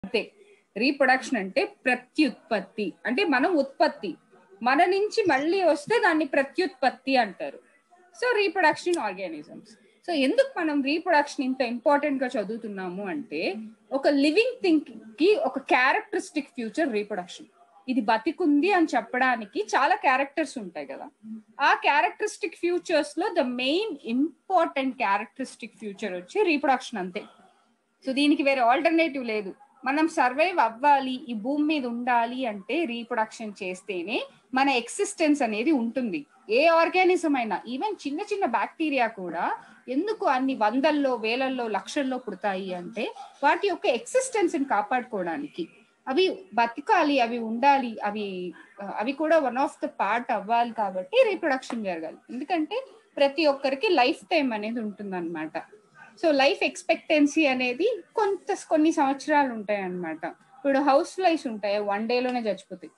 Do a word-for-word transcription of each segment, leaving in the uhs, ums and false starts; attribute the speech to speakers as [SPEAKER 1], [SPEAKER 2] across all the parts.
[SPEAKER 1] అంతే. రీప్రొడక్షన్ అంటే ప్రత్యుత్పత్తి, అంటే మనం ఉత్పత్తి మన నుంచి మళ్ళీ వస్తే దాన్ని ప్రత్యుత్పత్తి అంటారు. So reproduction in organisms. So ఎందుకు మనం రీప్రొడక్షన్ ఇంత ఇంపార్టెంట్ గా చదువుతున్నాము అంటే, ఒక లివింగ్ థింగ్ కి ఒక క్యారెక్టరిస్టిక్ ఫ్యూచర్ రీప్రొడక్షన్. ఇది బతికుంది అని చెప్పడానికి చాలా క్యారెక్టర్స్ ఉంటాయి కదా, ఆ క్యారెక్టరిస్టిక్ ఫ్యూచర్స్ లో the main important characteristic feature వచ్చి రీప్రొడక్షన్ అంతే. సో దీనికి వేరే ఆల్టర్నేటివ్ లేదు. మనం సర్వైవ్ అవ్వాలి, ఈ భూమి మీద ఉండాలి అంటే రీప్రొడక్షన్ చేస్తేనే మన ఎక్సిస్టెన్స్ అనేది ఉంటుంది. ఏ ఆర్గానిజం అయినా, ఈవెన్ చిన్న చిన్న బ్యాక్టీరియా కూడా ఎందుకు అన్ని వందల్లో వేలల్లో లక్షల్లో పుడతాయి అంటే వాటి యొక్క ఎక్సిస్టెన్స్ ని కాపాడుకోవడానికి. అవి బతకాలి, అవి ఉండాలి, అవి అవి కూడా వన్ ఆఫ్ ద పార్ట్ అవ్వాలి కాబట్టి రీప్రొడక్షన్ జరగాలి. ఎందుకంటే ప్రతి ఒక్కరికి లైఫ్ టైం అనేది ఉంటుంది అనమాట. సో లైఫ్ ఎక్స్పెక్టెన్సీ అనేది కొంత కొన్ని సంవత్సరాలు ఉంటాయి అన్నమాట. ఇప్పుడు హౌస్ ఫ్లైస్ ఉంటాయి, వన్ డేలోనే చచ్చిపోతాయి.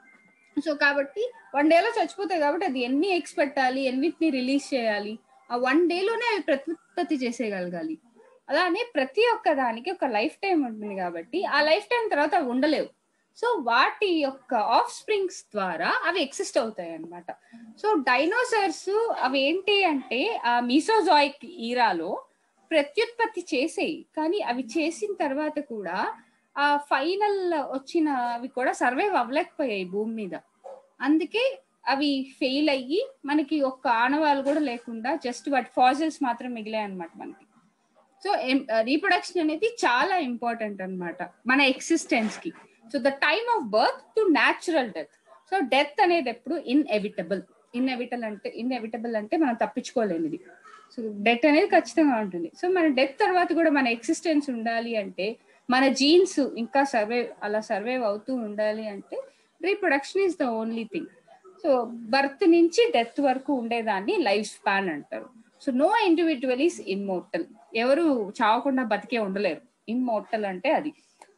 [SPEAKER 1] సో కాబట్టి వన్ డేలో చచ్చిపోతాయి కాబట్టి అది ఎన్ని ఎగ్స్ పెట్టాలి, ఎన్నిటిని రిలీజ్ చేయాలి, ఆ వన్ డేలోనే అవి ప్రత్యుత్పత్తి చేసేయగలగాలి. అలానే ప్రతి ఒక్క దానికి ఒక లైఫ్ టైం ఉంటుంది కాబట్టి ఆ లైఫ్ టైం తర్వాత అవి ఉండలేవు. సో వాటి యొక్క ఆఫ్ స్ప్రింగ్స్ ద్వారా అవి ఎక్సిస్ట్ అవుతాయి అన్నమాట. సో డైనోసార్స్ అవి ఏంటి అంటే ఆ మీసోజాయిక్ ఈరాలో ప్రత్యుత్పత్తి చేసేయి, కానీ అవి చేసిన తర్వాత కూడా ఆ ఫైనల్ వచ్చిన అవి కూడా సర్వైవ్ అవ్వలేకపోయాయి భూమి మీద. అందుకే అవి ఫెయిల్ అయ్యి మనకి ఒక్క ఆనవాళ్ళు కూడా లేకుండా జస్ట్ వాటి ఫాసిల్స్ మాత్రం మిగిలాయి అనమాట మనకి. సో రీప్రొడక్షన్ అనేది చాలా ఇంపార్టెంట్ అనమాట మన ఎక్సిస్టెన్స్ కి. So the time of birth to natural death. So death అనేది ఎప్పుడు ఇన్ఎవిటబుల్. ఇన్ఎవిటబుల్ అంటే ఇన్ఎవిటబుల్ అంటే మనం తప్పించుకోలేనిది. సో డెత్ అనేది ఖచ్చితంగా ఉంటుంది. సో మన డెత్ తర్వాత కూడా మన ఎక్సిస్టెన్స్ ఉండాలి అంటే, మన జీన్స్ ఇంకా సర్వైవ్ అలా సర్వైవ్ అవుతూ ఉండాలి అంటే reproduction is the only thing. So birth నుంచి డెత్ వరకు ఉండేదాన్ని లైఫ్ స్పాన్ అంటారు. So no individual is immortal. ఎవరు చావకుండా బతికే ఉండలేరు. ఇమ్మోర్టల్ అంటే అది.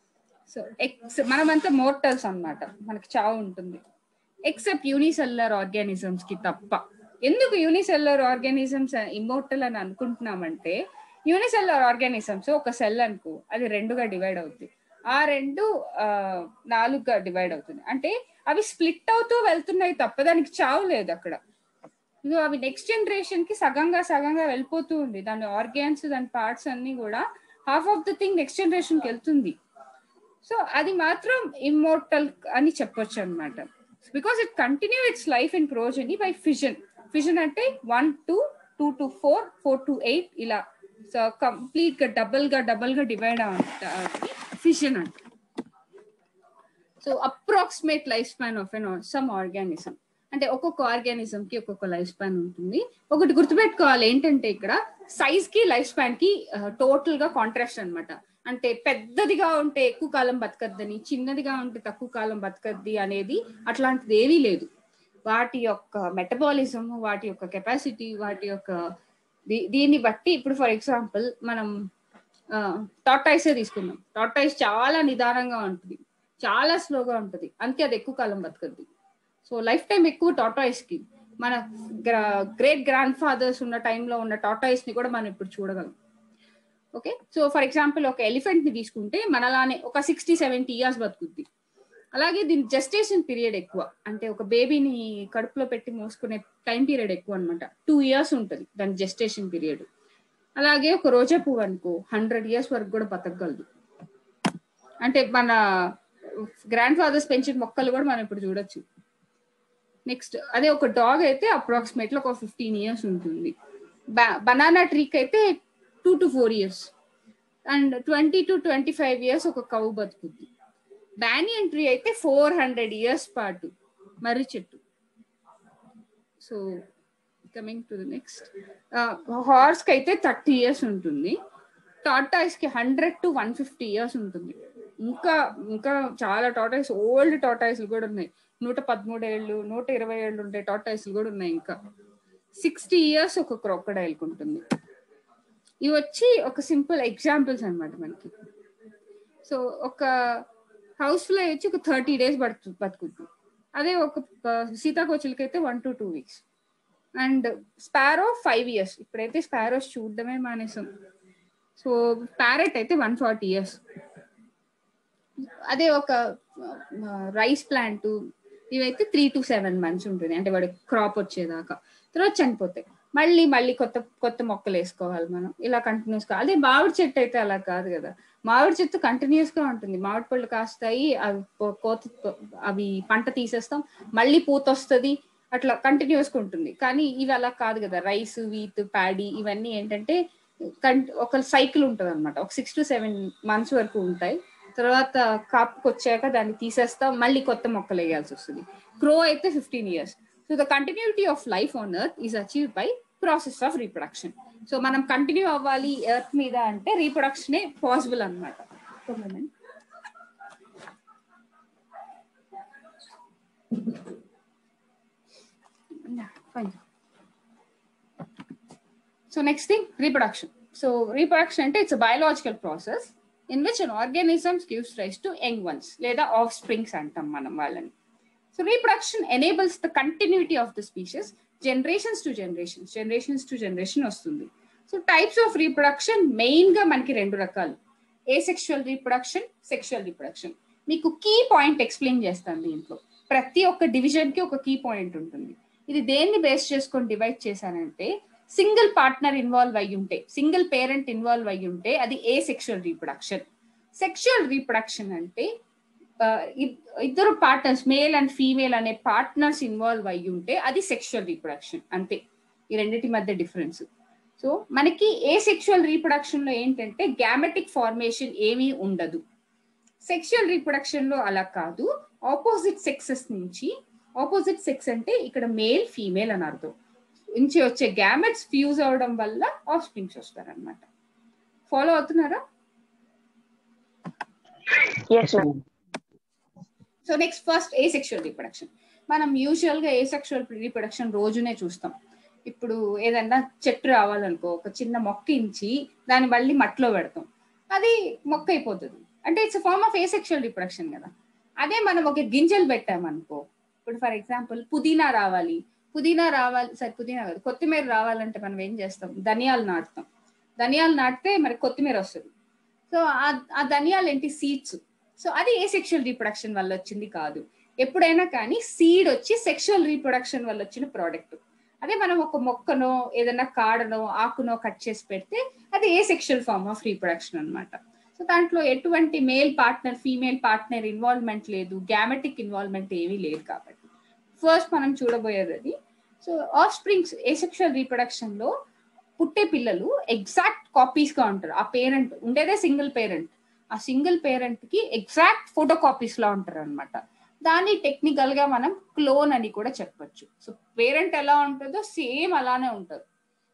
[SPEAKER 1] సో ఎక్స్ మనమంతా మోర్టల్స్ అన్నమాట, మనకి చావు ఉంటుంది ఎక్సెప్ట్ యూనిసెల్యులర్ ఆర్గానిజమ్స్ కి తప్ప. ఎందుకు యూనిసెల్యులర్ ఆర్గానిజమ్స్ ఇమ్మోర్టల్ అని అనుకుంటున్నామంటే, యూనిసెల్యులర్ ఆర్గానిజమ్స్ ఒక సెల్ అనుకో, అది రెండుగా డివైడ్ అవుతుంది. ఆ రెండు ఆ నాలుగుగా డివైడ్ అవుతుంది అంటే అవి స్ప్లిట్ అవుతూ వెళ్తున్నాయి తప్ప దానికి చావు లేదు అక్కడ. అవి నెక్స్ట్ జనరేషన్ కి సగంగా సగంగా వెళ్ళిపోతూ ఉంది. దాని ఆర్గాన్స్, దాని పార్ట్స్ అన్ని కూడా half of the thing next generation కి వెళ్తుంది. సో అది మాత్రం ఇమ్మోర్టల్ అని చెప్పొచ్చు అనమాట. Because it continue its life in progeny by fission. Fission అంటే one to two to four four to eight ఇలా సో కంప్లీట్ గా డబల్ గా డబల్ గా డివైడ్ అవుతుంది ఫిజన్ అంటే. So approximate life span of in some organism అంటే ఒక్కొక్క organism కి ఒక్కొక్క లైఫ్ స్పాన్ ఉంటుంది. ఒకటి గుర్తుపెట్టుకోవాలి ఏంటంటే, ఇక్కడ సైజ్ కి లైఫ్ స్పాన్ కి టోటల్ గా కాంట్రాస్ట్ అనమాట. అంటే పెద్దదిగా ఉంటే ఎక్కువ కాలం బతకద్దని, చిన్నదిగా ఉంటే తక్కువ కాలం బతకద్ది అనేది అట్లాంటిది ఏమీ లేదు. వాటి యొక్క మెటబాలిజం, వాటి యొక్క కెపాసిటీ, వాటి యొక్క దీన్ని బట్టి ఇప్పుడు ఫర్ ఎగ్జాంపుల్ మనం టార్టాయిసే తీసుకుందాం. టార్టాయిస్ చాలా నిదానంగా ఉంటుంది, చాలా స్లోగా ఉంటుంది, అందుకే అది ఎక్కువ కాలం బతకద్ది. సో లైఫ్ టైం ఎక్కువ టార్టాయిస్ కి. మన గ్రేట్ గ్రాండ్ ఫాదర్స్ ఉన్న టైంలో ఉన్న టార్టాయిస్ ని కూడా మనం ఇప్పుడు చూడగలం. ఓకే, సో ఫర్ ఎగ్జాంపుల్ ఒక ఎలిఫెంట్ ని తీసుకుంటే మనలానే ఒక సిక్స్టీ సెవెంటీ ఇయర్స్ బతుకుద్ది. అలాగే దీని జెస్టేషన్ పీరియడ్ ఎక్కువ, అంటే ఒక బేబీని కడుపులో పెట్టి మోసుకునే టైం పీరియడ్ ఎక్కువ అనమాట. టూ ఇయర్స్ ఉంటుంది దాని జెస్టేషన్ పీరియడ్. అలాగే ఒక రోజా పువ్వు అనుకో హండ్రెడ్ ఇయర్స్ వరకు కూడా బతకగలదు. అంటే మన గ్రాండ్ ఫాదర్స్ పెంచిన మొక్కలు కూడా మనం ఇప్పుడు చూడొచ్చు. నెక్స్ట్ అదే ఒక డాగ్ అయితే అప్రాక్సిమేట్లీ ఒక ఫిఫ్టీన్ ఇయర్స్ ఉంటుంది. బనానా ట్రీకి అయితే two to four years and twenty to twenty five years ఒక కౌ బతుకుద్ది. బ్యానియన్ ట్రీ అయితే ఫోర్ హండ్రెడ్ ఇయర్స్ పాటు మర్రి చెట్టు. So coming to the next, horse కి అయితే థర్టీ ఇయర్స్ ఉంటుంది. టార్టాయిస్ కి hundred to one fifty years ఉంటుంది. ఇంకా ఇంకా చాలా టార్టాయిస్, ఓల్డ్ టార్టాయిస్లు కూడా ఉన్నాయి. నూట పదమూడు ఏళ్ళు నూట ఇరవై ఏళ్ళు ఉండే టార్టాయిస్లు కూడా ఉన్నాయి. ఇంకా సిక్స్టీ ఇయర్స్ ఒక క్రొకడైల్ కు ఉంటుంది. ఇవి వచ్చి ఒక సింపుల్ ఎగ్జాంపుల్స్ అనమాట మనకి. సో ఒక హౌస్ ఫ్లై వచ్చి ఒక థర్టీ డేస్ బతు బతుకుతుంది అదే ఒక సీతాకోచులకి అయితే one to two weeks and sparrow five years. ఇప్పుడైతే స్పారోస్ చూడడమే మానేసాం. సో ప్యారెట్ అయితే వన్ ఫార్టీ ఇయర్స్. అదే ఒక రైస్ ప్లాంట్ ఇవైతే త్రీ టు సెవెన్ మంత్స్ ఉంటుంది, అంటే వాడి క్రాప్ వచ్చేదాకా, తర్వాత చనిపోతాయి. మళ్ళీ మళ్ళీ కొత్త కొత్త మొక్కలు వేసుకోవాలి మనం, ఇలా కంటిన్యూస్ గా. అదే మామిడి చెట్టు అయితే అలా కాదు కదా, మామిడి చెట్టు కంటిన్యూస్ గా ఉంటుంది, మామిడి పళ్ళు కాస్తాయి, అవి కోత అవి పంట తీసేస్తాం, మళ్ళీ పూత వస్తుంది, అట్లా కంటిన్యూస్ గా ఉంటుంది. కానీ ఇవి అలా కాదు కదా, రైస్, వీట్, ప్యాడీ ఇవన్నీ ఏంటంటే ఒక సైకిల్ ఉంటుంది అనమాట, ఒక సిక్స్ టు సెవెన్ మంత్స్ వరకు ఉంటాయి. తర్వాత కాపుకి వచ్చాక దాన్ని తీసేస్తాం, మళ్ళీ కొత్త మొక్కలు వేయాల్సి వస్తుంది. క్రో అయితే fifteen years. So the continuity of life on earth is achieve by process of reproduction. So మనం కంటిన్యూ అవ్వాలి ఎర్త్ మీద అంటే రీప్రొడక్షనే పాసిబుల్ అనమాట. So next thing reproduction. So reproduction అంటే it's biological process in which an organism gives rise to young ones, లేదా offsprings అంటాం మనం వాళ్ళని. So reproduction enables the continuity of the species, generations to generations, generations to generation వస్తుంది. So types of reproduction main గా మనకి రెండు రకాలు, asexual reproduction, sexual reproduction. మీకు కీ పాయింట్ ఎక్స్ప్లెయిన్ చేస్తాను దీంట్లో. ప్రతి ఒక్క డివిజన్ కి ఒక కీ పాయింట్ ఉంటుంది. ఇది దేన్ని బేస్ చేసుకొని డివైడ్ చేశానంటే, సింగిల్ పార్ట్నర్ ఇన్వాల్వ్ అయ్యి ఉంటే, సింగిల్ పేరెంట్ ఇన్వాల్వ్ అయ్యి ఉంటే అది asexual reproduction. Sexual reproduction అంటే ఇద్దరు పార్ట్నర్స్, మేల్ అండ్ ఫీమేల్ అనే పార్ట్నర్స్ ఇన్వాల్వ్ అయ్యి ఉంటే అది సెక్షువల్ రీప్రొడక్షన్. అంతే, ఈ రెండింటి మధ్య డిఫరెన్స్. సో మనకి ఏ సెక్షువల్ రీప్రొడక్షన్ లో ఏంటంటే గ్యామెటిక్ ఫార్మేషన్ ఏమీ ఉండదు. సెక్షువల్ రీప్రొడక్షన్ లో అలా కాదు, ఆపోజిట్ సెక్సెస్ నుంచి, ఆపోజిట్ సెక్స్ అంటే ఇక్కడ మేల్ ఫీమేల్ అని అర్థం, నుంచి వచ్చే గ్యామెట్స్ ఫ్యూజ్ అవడం వల్ల ఆఫ్ స్ప్రింగ్స్ వస్తారనమాట. ఫాలో అవుతున్నారా? So next first asexual reproduction. మనం యూజువల్ గా ఏ సెక్షువల్ రీప్రొడక్షన్ రోజునే చూస్తాం. ఇప్పుడు ఏదన్నా చెట్టు రావాలనుకో, ఒక చిన్న మొక్క ఇంచి దాన్ని మళ్ళీ మట్టిలో పెడతాం, అది మొక్క అయిపోతుంది, అంటే it's form of asexual reproduction కదా. అదే మనం ఒక గింజలు పెట్టామనుకో, ఇప్పుడు ఫర్ ఎగ్జాంపుల్ పుదీనా రావాలి, పుదీనా రావాలి సరే పుదీనా కాదు కొత్తిమీర రావాలంటే మనం ఏం చేస్తాం, ధనియాలు నాటుతాం, ధనియాలు నాటితే మనకి కొత్తిమీర వస్తుంది. సో ఆ ధనియాలు ఏంటి, సీడ్స్. సో అది ఏ సెక్షువల్ రీప్రొడక్షన్ వల్ల వచ్చింది కాదు. ఎప్పుడైనా కానీ సీడ్ వచ్చి సెక్షువల్ రీప్రొడక్షన్ వల్ల వచ్చిన ప్రోడక్ట్. అదే మనం ఒక మొక్కనో ఏదైనా కాడనో ఆకునో కట్ చేసి పెడితే అది asexual form of reproduction అనమాట. సో దాంట్లో ఎటువంటి male partner female partner involvement లేదు, గ్యామెటిక్ ఇన్వాల్వ్మెంట్ ఏమీ లేదు. కాబట్టి ఫస్ట్ మనం చూడబోయేది అది. So offsprings asexual reproduction లో పుట్టే పిల్లలు ఎగ్జాక్ట్ కాపీస్ గా ఉంటారు. ఆ పేరెంట్ ఉండేదే సింగిల్ పేరెంట్, ఆ సింగిల్ పేరెంట్ కి ఎగ్జాక్ట్ ఫోటో కాపీస్ లా ఉంటారు అనమాట. దాన్ని టెక్నికల్ గా మనం క్లోన్ అని కూడా చెప్పొచ్చు. సో పేరెంట్ ఎలా ఉంటుందో సేమ్ అలానే ఉంటారు.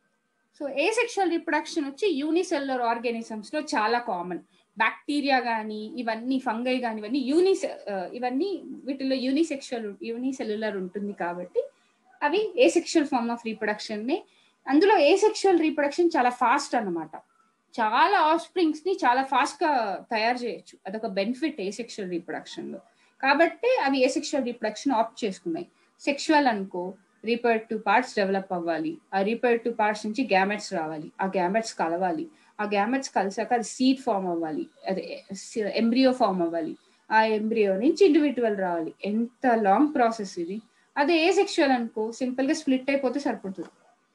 [SPEAKER 1] సో ఏసెక్షువల్ రీప్రొడక్షన్ వచ్చి యూనిసెల్యులర్ ఆర్గానిజమ్స్ లో చాలా కామన్. బ్యాక్టీరియా కానీ ఇవన్నీ, ఫంగై కానీ ఇవన్నీ యూనిసె ఇవన్నీ వీటిలో యూనిసెక్షువల్ యూనిసెల్యులర్ ఉంటుంది కాబట్టి అవి ఏసెక్షువల్ ఫార్మ్ ఆఫ్ రీప్రొడక్షన్ ని. అందులో ఏసెక్షువల్ రీప్రొడక్షన్ చాలా ఫాస్ట్ అన్నమాట, చాలా ఆఫ్ స్ప్రింగ్స్ ని చాలా ఫాస్ట్ గా తయారు చేయొచ్చు, అదొక బెనిఫిట్ ఏసెక్షువల్ రీప్రొడక్షన్ లో. కాబట్టి అవి ఏసెక్షువల్ రీప్రొడక్షన్ ఆప్ట్ చేసుకున్నాయి. సెక్షువల్ అనుకో, రీప్రొడక్టివ్ పార్ట్స్ డెవలప్ అవ్వాలి, ఆ రీప్రొడక్టివ్ పార్ట్స్ నుంచి గ్యామెట్స్ రావాలి, ఆ గ్యామెట్స్ కలవాలి, ఆ గ్యామెట్స్ కలిసాక అది సీడ్ ఫామ్ అవ్వాలి, అదే ఎంబ్రియో ఫామ్ అవ్వాలి, ఆ ఎంబ్రియో నుంచి ఇండివిజువల్ రావాలి. ఎంత లాంగ్ ప్రాసెస్ ఇది. అదే ఏ సెక్షువల్ అనుకో, సింపుల్ గా స్ప్లిట్ అయిపోతే సరిపోతుంది.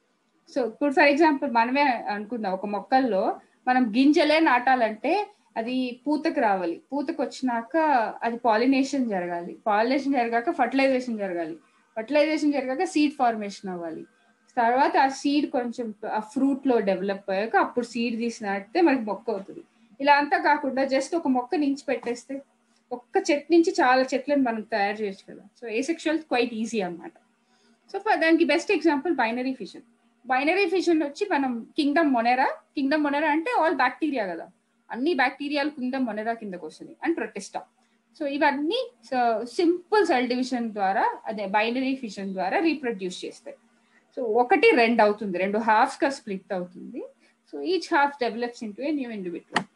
[SPEAKER 1] సో ఇప్పుడు ఫర్ ఎగ్జాంపుల్ మనమే అనుకుందాం, ఒక మొక్కల్లో మనం గింజలే నాటాలంటే అది పూతకు రావాలి, పూతకు వచ్చినాక అది పాలినేషన్ జరగాలి, పాలినేషన్ జరగాక ఫర్టిలైజేషన్ జరగాలి, ఫర్టిలైజేషన్ జరిగాక సీడ్ ఫార్మేషన్ అవ్వాలి, తర్వాత ఆ సీడ్ కొంచెం ఆ ఫ్రూట్ లో డెవలప్ అయ్యాక అప్పుడు సీడ్ తీసి నాటితే మనకి మొక్క అవుతుంది. ఇలా అంతా కాకుండా జస్ట్ ఒక మొక్క నుంచి పెట్టేస్తే ఒక్క చెట్టు నుంచి చాలా చెట్లను మనం తయారు చేయొచ్చు కదా. సో ఏసెక్షువల్ క్వైట్ ఈజీ అన్నమాట. సో దానికి best example binary fission. Binary fission వచ్చి మనం కింగ్డమ్ మొనెరా, కింగ్డమ్ మొనెరా అంటే ఆల్ బ్యాక్టీరియా కదా, అన్ని బ్యాక్టీరియాలు కింగ్డమ్ మొనెరా కిందకు వస్తుంది, అండ్ ప్రొటిస్టా. సో ఇవన్నీ సింపుల్ సెల్ డివిజన్ ద్వారా, అదే బైనరీ ఫిషన్ ద్వారా రీప్రొడ్యూస్ చేస్తాయి. సో ఒకటి రెండు అవుతుంది, రెండు హాఫ్స్ గా స్ప్లిట్ అవుతుంది. So each half develops into a new individual.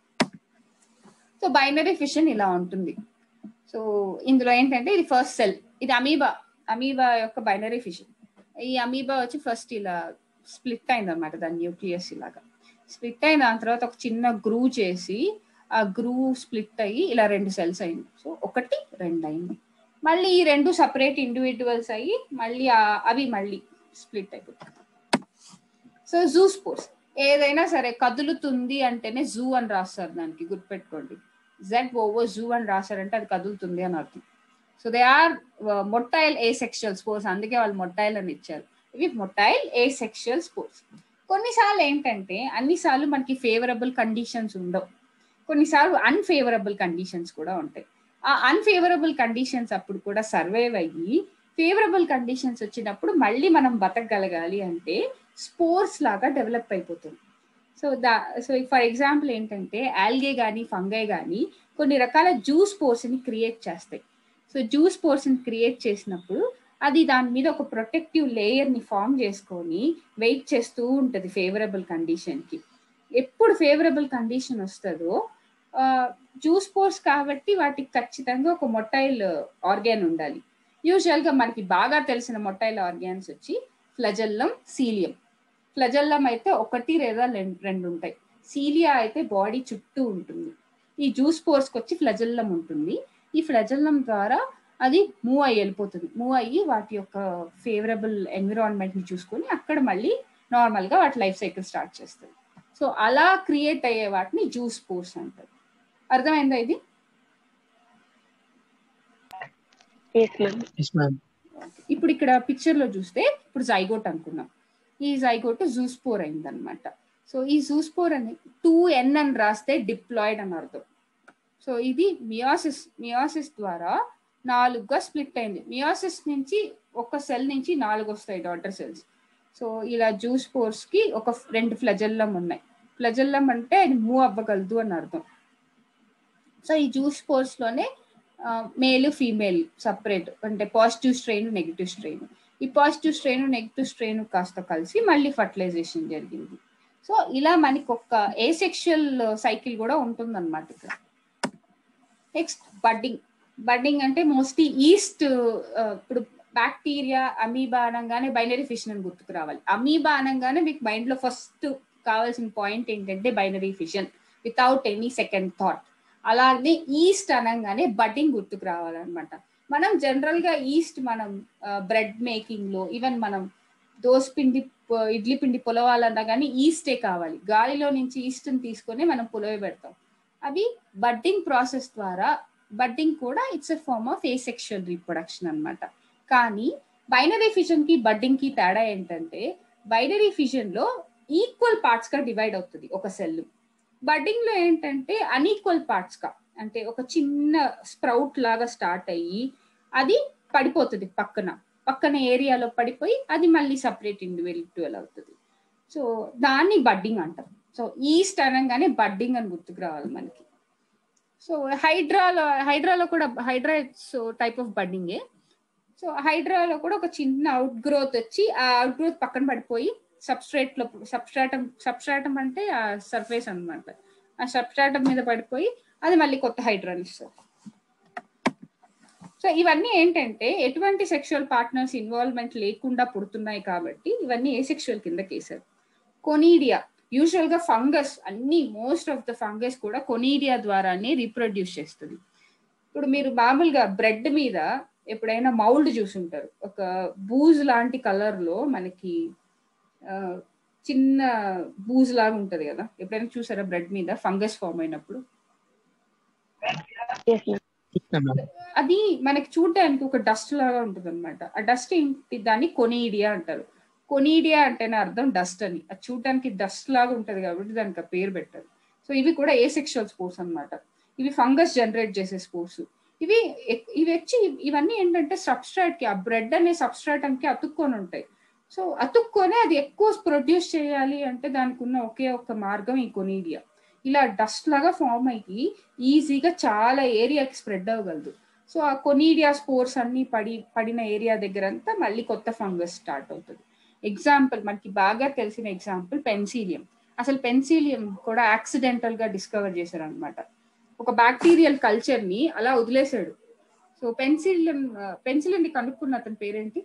[SPEAKER 1] So binary fission ఇలా ఉంటుంది. సో ఇందులో ఏంటంటే ఇది ఫస్ట్ సెల్, ఇది అమీబా, అమీబా యొక్క బైనరీ ఫిషన్. ఈ అమీబా వచ్చి ఫస్ట్ ఇలా స్ప్లిట్ అయింది అనమాట, దాని న్యూక్లియస్ ఇలాగా స్ప్లిట్ అయిన దాని తర్వాత ఒక చిన్న గ్రూ చేసి ఆ గ్రూవ్ స్ప్లిట్ అయ్యి ఇలా రెండు సెల్స్ అయింది. సో ఒకటి రెండు అయింది. మళ్ళీ ఈ రెండు సపరేట్ ఇండివిజువల్స్ అయ్యి మళ్ళీ అవి మళ్ళీ స్ప్లిట్ అయిపోతాయి. సో జూ స్పోర్స్ ఏదైనా సరే కదులుతుంది అంటేనే జూ అని రాస్తారు, దానికి గుర్తుపెట్టుకోండి. జెడ్ ఓవర్ జూ అని రాశారంటే అది కదులుతుంది అని అర్థం. So they are motile asexual spores, అందుకే వాళ్ళు మొట్టైల్ అని ఇచ్చారు. ఇవి మొట్టైల్ ఏ సెక్షువల్ స్పోర్స్. కొన్నిసార్లు ఏంటంటే అన్నిసార్లు మనకి ఫేవరబుల్ కండిషన్స్ ఉండవు, కొన్నిసార్లు అన్ఫేవరబుల్ కండిషన్స్ కూడా ఉంటాయి. ఆ అన్ఫేవరబుల్ కండిషన్స్ అప్పుడు కూడా సర్వైవ్ అయ్యి ఫేవరబుల్ కండిషన్స్ వచ్చినప్పుడు మళ్ళీ మనం బతకగలగాలి అంటే స్పోర్స్ లాగా డెవలప్ అయిపోతుంది. సో దా సో ఫర్ ఎగ్జాంపుల్ ఏంటంటే ఆల్గే కానీ ఫంగై కానీ కొన్ని రకాల జ్యూస్ స్పోర్స్ని క్రియేట్ చేస్తాయి. సో జ్యూస్ స్పోర్స్ని క్రియేట్ చేసినప్పుడు అది దాని మీద ఒక ప్రొటెక్టివ్ లేయర్ని ఫామ్ చేసుకొని వెయిట్ చేస్తూ ఉంటుంది ఫేవరబుల్ కండిషన్కి. ఎప్పుడు ఫేవరబుల్ కండిషన్ వస్తుందో జ్యూస్ స్పోర్స్ కాబట్టి వాటికి ఖచ్చితంగా ఒక మొట్టైల్ ఆర్గాన్ ఉండాలి. యూజువల్గా మనకి బాగా తెలిసిన మొట్టైల్ ఆర్గాన్స్ వచ్చి ఫ్లజెల్లం, సీలియం. ఫ్లజెల్లం అయితే ఒకటి లేదా రెండు ఉంటాయి, సీలియా అయితే బాడీ చుట్టూ ఉంటుంది. ఈ జ్యూస్ స్పోర్స్కి వచ్చి ఫ్లజెల్లం ఉంటుంది. ఈ ఫ్లజెల్లం ద్వారా అది మూవ్ అయ్యి వెళ్ళిపోతుంది, మూవ్ అయ్యి వాటి యొక్క ఫేవరబుల్ ఎన్విరాన్మెంట్ని చూసుకొని అక్కడ మళ్ళీ నార్మల్గా వాటి లైఫ్ సైకిల్ స్టార్ట్ చేస్తుంది. సో అలా క్రియేట్ అయ్యే వాటిని జ్యూస్ స్పోర్స్ అంటారు. అర్థమైందా ఇది? ఇప్పుడు ఇక్కడ పిక్చర్ లో చూస్తే ఇప్పుడు జైగోట్ అనుకున్నాం, ఈ జైగోట్ జూస్పోర్ అయిందనమాట. సో ఈ జూస్పోర్ అని టూ ఎన్ అని రాస్తే డిప్లాయిడ్ అని అర్థం. సో ఇది మియాసిస్ మియాసిస్ ద్వారా నాలుగుగా స్ప్లిట్ అయింది. మియాసిస్ నుంచి ఒక సెల్ నుంచి నాలుగు వస్తాయి డాటర్ సెల్స్. సో ఇలా జూస్పోర్స్ కి ఒక రెండు ఫ్లజెల్లం ఉన్నాయి. ఫ్లజెల్లం అంటే అది మూవ్ అవ్వగలదు అని అర్థం. సో ఈ జ్యూస్ స్పోర్స్ లోనే మేల్ ఫీమేల్ సపరేట్, అంటే పాజిటివ్ స్ట్రెయిన్ నెగిటివ్ స్ట్రెయిన్. ఈ పాజిటివ్ స్ట్రెయిన్ నెగిటివ్ స్ట్రెయిన్ కాస్త కలిసి మళ్ళీ ఫర్టిలైజేషన్ జరిగింది. సో ఇలా మనకి ఒక ఏసెక్షువల్ సైకిల్ కూడా ఉంటుందన్నమాట ఇక్కడ. Next budding. బడ్డింగ్ అంటే మోస్ట్లీ ఈస్ట్, ఇప్పుడు బ్యాక్టీరియా అమీబా అనగానే బైనరీ ఫిషన్ అని గుర్తుకు రావాలి. అమీబా అనగానే మీకు మైండ్ లో ఫస్ట్ కావాల్సిన పాయింట్ ఏంటంటే binary fission without any second thought. అలాగే ఈస్ట్ అనగానే బడ్డింగ్ గుర్తుకు రావాలన్నమాట. మనం జనరల్ గా ఈస్ట్ మనం బ్రెడ్ మేకింగ్ లో, ఈవెన్ మనం దోశ పిండి ఇడ్లీ పిండి పులవాలన్నా కానీ ఈస్టే కావాలి. గాలిలో నుంచి ఈస్ట్ని తీసుకొని మనం పులవ పెడతాం. అవి బడ్డింగ్ ప్రాసెస్ ద్వారా, బడ్డింగ్ కూడా it's a form of asexual reproduction అనమాట. కానీ బైనరీ ఫిషన్ కి బడ్డింగ్ కి తేడా ఏంటంటే బైనరీ ఫిషన్ లో ఈక్వల్ పార్ట్స్ గా డివైడ్ అవుతుంది ఒక సెల్. బడ్డింగ్ లో ఏంటంటే అన్ఈక్వల్ పార్ట్స్ గా, అంటే ఒక చిన్న స్ప్రౌట్ లాగా స్టార్ట్ అయ్యి అది పడిపోతుంది పక్కన పక్కన ఏరియాలో పడిపోయి అది మళ్ళీ సపరేట్ ఇండివిజువల్ అవుతుంది. సో దాన్ని బడ్డింగ్ అంటారు. సో ఈస్ట్ అనగానే బడ్డింగ్ అని గుర్తుకు రావాలి మనకి. సో హైడ్రాలో హైడ్రాలో కూడా హైడ్రా టైప్ ఆఫ్ బడ్డింగే. సో హైడ్రాలో కూడా ఒక చిన్న అవుట్ గ్రోత్ వచ్చి ఆ అవుట్ గ్రోత్ పక్కన పడిపోయి సబ్స్ట్రేట్ లో సబ్స్ట్రాటం సబ్స్ట్రాటం అంటే ఆ సర్ఫేస్ అనమాట, ఆ సబ్స్ట్రాటం మీద పడిపోయి అది మళ్ళీ కొత్త హైడ్రాని ఇస్తారు. సో ఇవన్నీ ఏంటంటే ఎటువంటి సెక్షువల్ పార్ట్నర్స్ ఇన్వాల్వ్మెంట్ లేకుండా పుడుతున్నాయి కాబట్టి ఇవన్నీ ఏ సెక్షువల్ కింద కేసారు. కొనీడియా, యూజువల్ గా ఫంగస్ అన్ని మోస్ట్ ఆఫ్ ద ఫంగస్ కూడా కొనీడియా ద్వారానే రీప్రొడ్యూస్ చేస్తుంది. ఇప్పుడు మీరు మామూలుగా బ్రెడ్ మీద ఎప్పుడైనా మౌల్డ్ చూసుంటారు, ఒక బూజ్ లాంటి కలర్ లో మనకి చిన్న బూజ్ లాగా ఉంటది కదా, ఎప్పుడైనా చూసారా బ్రెడ్ మీద ఫంగస్ ఫామ్ అయినప్పుడు? అది మనకి చూడడానికి ఒక డస్ట్ లాగా ఉంటుంది అనమాట. ఆ డస్ట్ ఏంటి, దాన్ని కొనీడియా అంటారు. కొనీడియా అంటేనే అర్థం డస్ట్ అని. అది చూడడానికి డస్ట్ లాగా ఉంటది కాబట్టి దానికి ఆ పేరు పెట్టారు. సో ఇవి కూడా ఏసెక్షువల్ స్పోర్స్ అనమాట. ఇవి ఫంగస్ జనరేట్ చేసే స్పోర్స్. ఇవి ఇవి వచ్చి ఇవన్నీ ఏంటంటే సబ్స్ట్రాట్ కి, ఆ బ్రెడ్ అనే సబ్స్ట్రాటం కి అతుక్కొని ఉంటాయి. సో అతుక్కొని అది ఎక్కువ ప్రొడ్యూస్ చేయాలి అంటే దానికి ఉన్న ఒకే ఒక్క మార్గం ఈ కొనీడియా. ఇలా డస్ట్ లాగా ఫామ్ అయ్యి ఈజీగా చాలా ఏరియాకి స్ప్రెడ్ అవ్వగలదు. సో ఆ కొనీడియా స్పోర్స్ అన్ని పడి పడిన ఏరియా దగ్గర అంతా మళ్ళీ కొత్త ఫంగస్ స్టార్ట్ అవుతుంది. ఎగ్జాంపుల్ మనకి బాగా తెలిసిన ఎగ్జాంపుల్ పెన్సిలియం. అసలు పెన్సిలియం కూడా యాక్సిడెంటల్ గా డిస్కవర్ చేశారు అనమాట. ఒక బ్యాక్టీరియల్ కల్చర్ ని అలా వదిలేశాడు. సో పెన్సిలియం పెన్సిలియం ని కనుక్కున్న అతని పేరేంటి?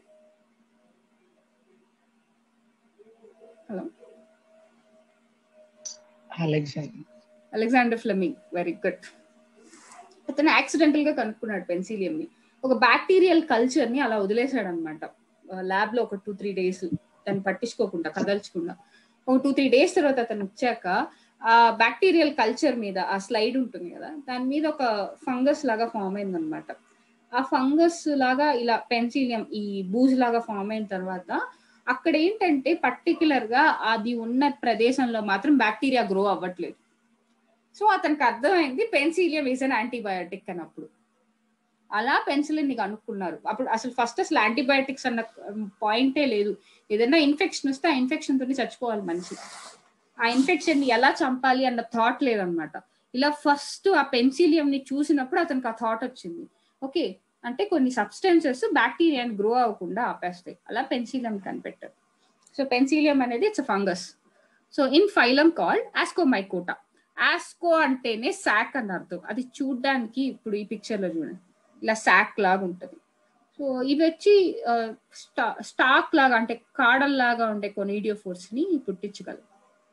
[SPEAKER 1] Hello,
[SPEAKER 2] Alexander
[SPEAKER 1] Alexander Fleming, very good. అతను యాక్సిడెంటల్ గా కనుక్కున్నాడు పెన్సిలియం ని. ఒక బ్యాక్టీరియల్ కల్చర్ ని అలా వదిలేశాడు అనమాట ల్యాబ్ లో ఒక టూ త్రీ డేస్ దాన్ని పట్టించుకోకుండా కదల్చకుండా. ఒక టూ త్రీ డేస్ తర్వాత అతను వచ్చాక ఆ బ్యాక్టీరియల్ కల్చర్ మీద ఆ స్లైడ్ ఉంటుంది కదా, దాని మీద ఒక ఫంగస్ లాగా ఫామ్ అయింది అనమాట. ఆ ఫంగస్ లాగా ఇలా పెన్సిలియం ఈ బూజ్ లాగా ఫామ్ అయిన తర్వాత అక్కడ ఏంటంటే పర్టికులర్ గా అది ఉన్న ప్రదేశంలో మాత్రం బ్యాక్టీరియా గ్రో అవ్వట్లేదు. సో అతనికి అర్థమైంది పెన్సిలియం ఈజ్ అన్ యాంటీబయాటిక్ అన్నప్పుడు. అలా పెన్సిలిన్ ని కనుక్కున్నారు. అప్పుడు అసలు ఫస్ట్ అసలు యాంటీబయాటిక్స్ అన్న పాయింటే లేదు. ఏదైనా ఇన్ఫెక్షన్ వస్తే ఆ ఇన్ఫెక్షన్ తోటి చచ్చిపోవాలి మనిషి. ఆ ఇన్ఫెక్షన్ ని ఎలా చంపాలి అన్న థాట్ లేదనమాట. ఇలా ఫస్ట్ ఆ పెన్సిలియం ని చూసినప్పుడు అతనికి ఆ థాట్ వచ్చింది, ఓకే అంటే కొన్ని సబ్స్టెన్సెస్ బ్యాక్టీరియాని గ్రో అవ్వకుండా ఆపేస్తాయి. అలా పెన్సిలియం కనిపెట్టారు. సో పెన్సిలియం అనేది it's fungus. So in phylum called Ascomycota. Asco అంటేనే సాక్ అని అర్థం. అది చూడ్డానికి ఇప్పుడు ఈ పిక్చర్ లో చూడండి ఇలా సాక్ లాగా ఉంటది. సో ఇవి వచ్చి స్టా స్టాక్ లాగా అంటే కాడల్లాగా ఉండే కొనిడియోఫోర్స్ ని పుట్టించగలరు.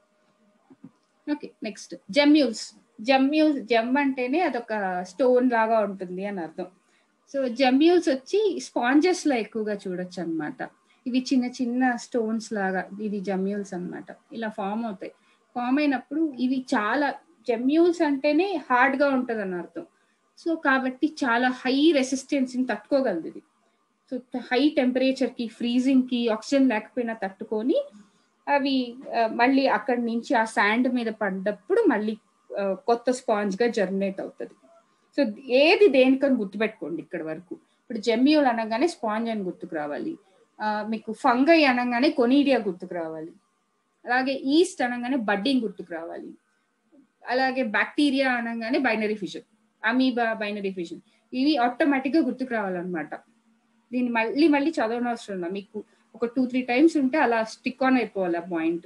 [SPEAKER 1] Okay next gemmules. Gemmules gem అంటేనే అదొక స్టోన్ లాగా ఉంటుంది అని అర్థం. సో జెమ్యూల్స్ వచ్చి స్పాంజెస్ లో ఎక్కువగా చూడొచ్చు అనమాట. ఇవి చిన్న చిన్న స్టోన్స్ లాగా ఇది జెమ్యూల్స్ అనమాట. ఇలా ఫామ్ అవుతాయి. ఫామ్ అయినప్పుడు ఇవి చాలా జెమ్యూల్స్ అంటేనే హార్డ్ గా ఉంటది అని అర్థం. సో కాబట్టి చాలా హై రెసిస్టెన్స్ ని తట్టుకోగలదు ఇది. సో హై టెంపరేచర్ కి ఫ్రీజింగ్ కి ఆక్సిజన్ లేకపోయినా తట్టుకొని అవి మళ్ళీ అక్కడి నుంచి ఆ శాండ్ మీద పడ్డప్పుడు మళ్ళీ కొత్త స్పాంజ్ గా జర్మినేట్ అవుతుంది. సో ఏది దేనికని గుర్తుపెట్టుకోండి ఇక్కడ వరకు. ఇప్పుడు జెమ్యూల్ అనగానే స్పాంజ్ అని గుర్తుకు రావాలి, మీకు ఫంగై అనగానే కొనీడియా గుర్తుకు రావాలి, అలాగే ఈస్ట్ అనగానే బడ్డింగ్ గుర్తుకు రావాలి, అలాగే బ్యాక్టీరియా అనగానే binary fission, amoeba binary fission, ఇవి ఆటోమేటిక్ గా గుర్తుకు రావాలన్నమాట. దీన్ని మళ్ళీ మళ్ళీ చదవనవసరం లేదు, మీకు ఒక టూ త్రీ టైమ్స్ ఉంటే అలా స్టిక్ ఆన్ అయిపోవాలి ఆ పాయింట్.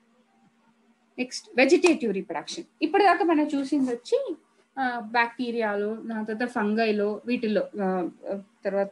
[SPEAKER 1] Next vegetative reproduction. ఇప్పటిదాకా మనం చూసింది వచ్చి బ్యాక్టీరియాలో, దాని తర్వాత ఫంగైలో, వీటిల్లో తర్వాత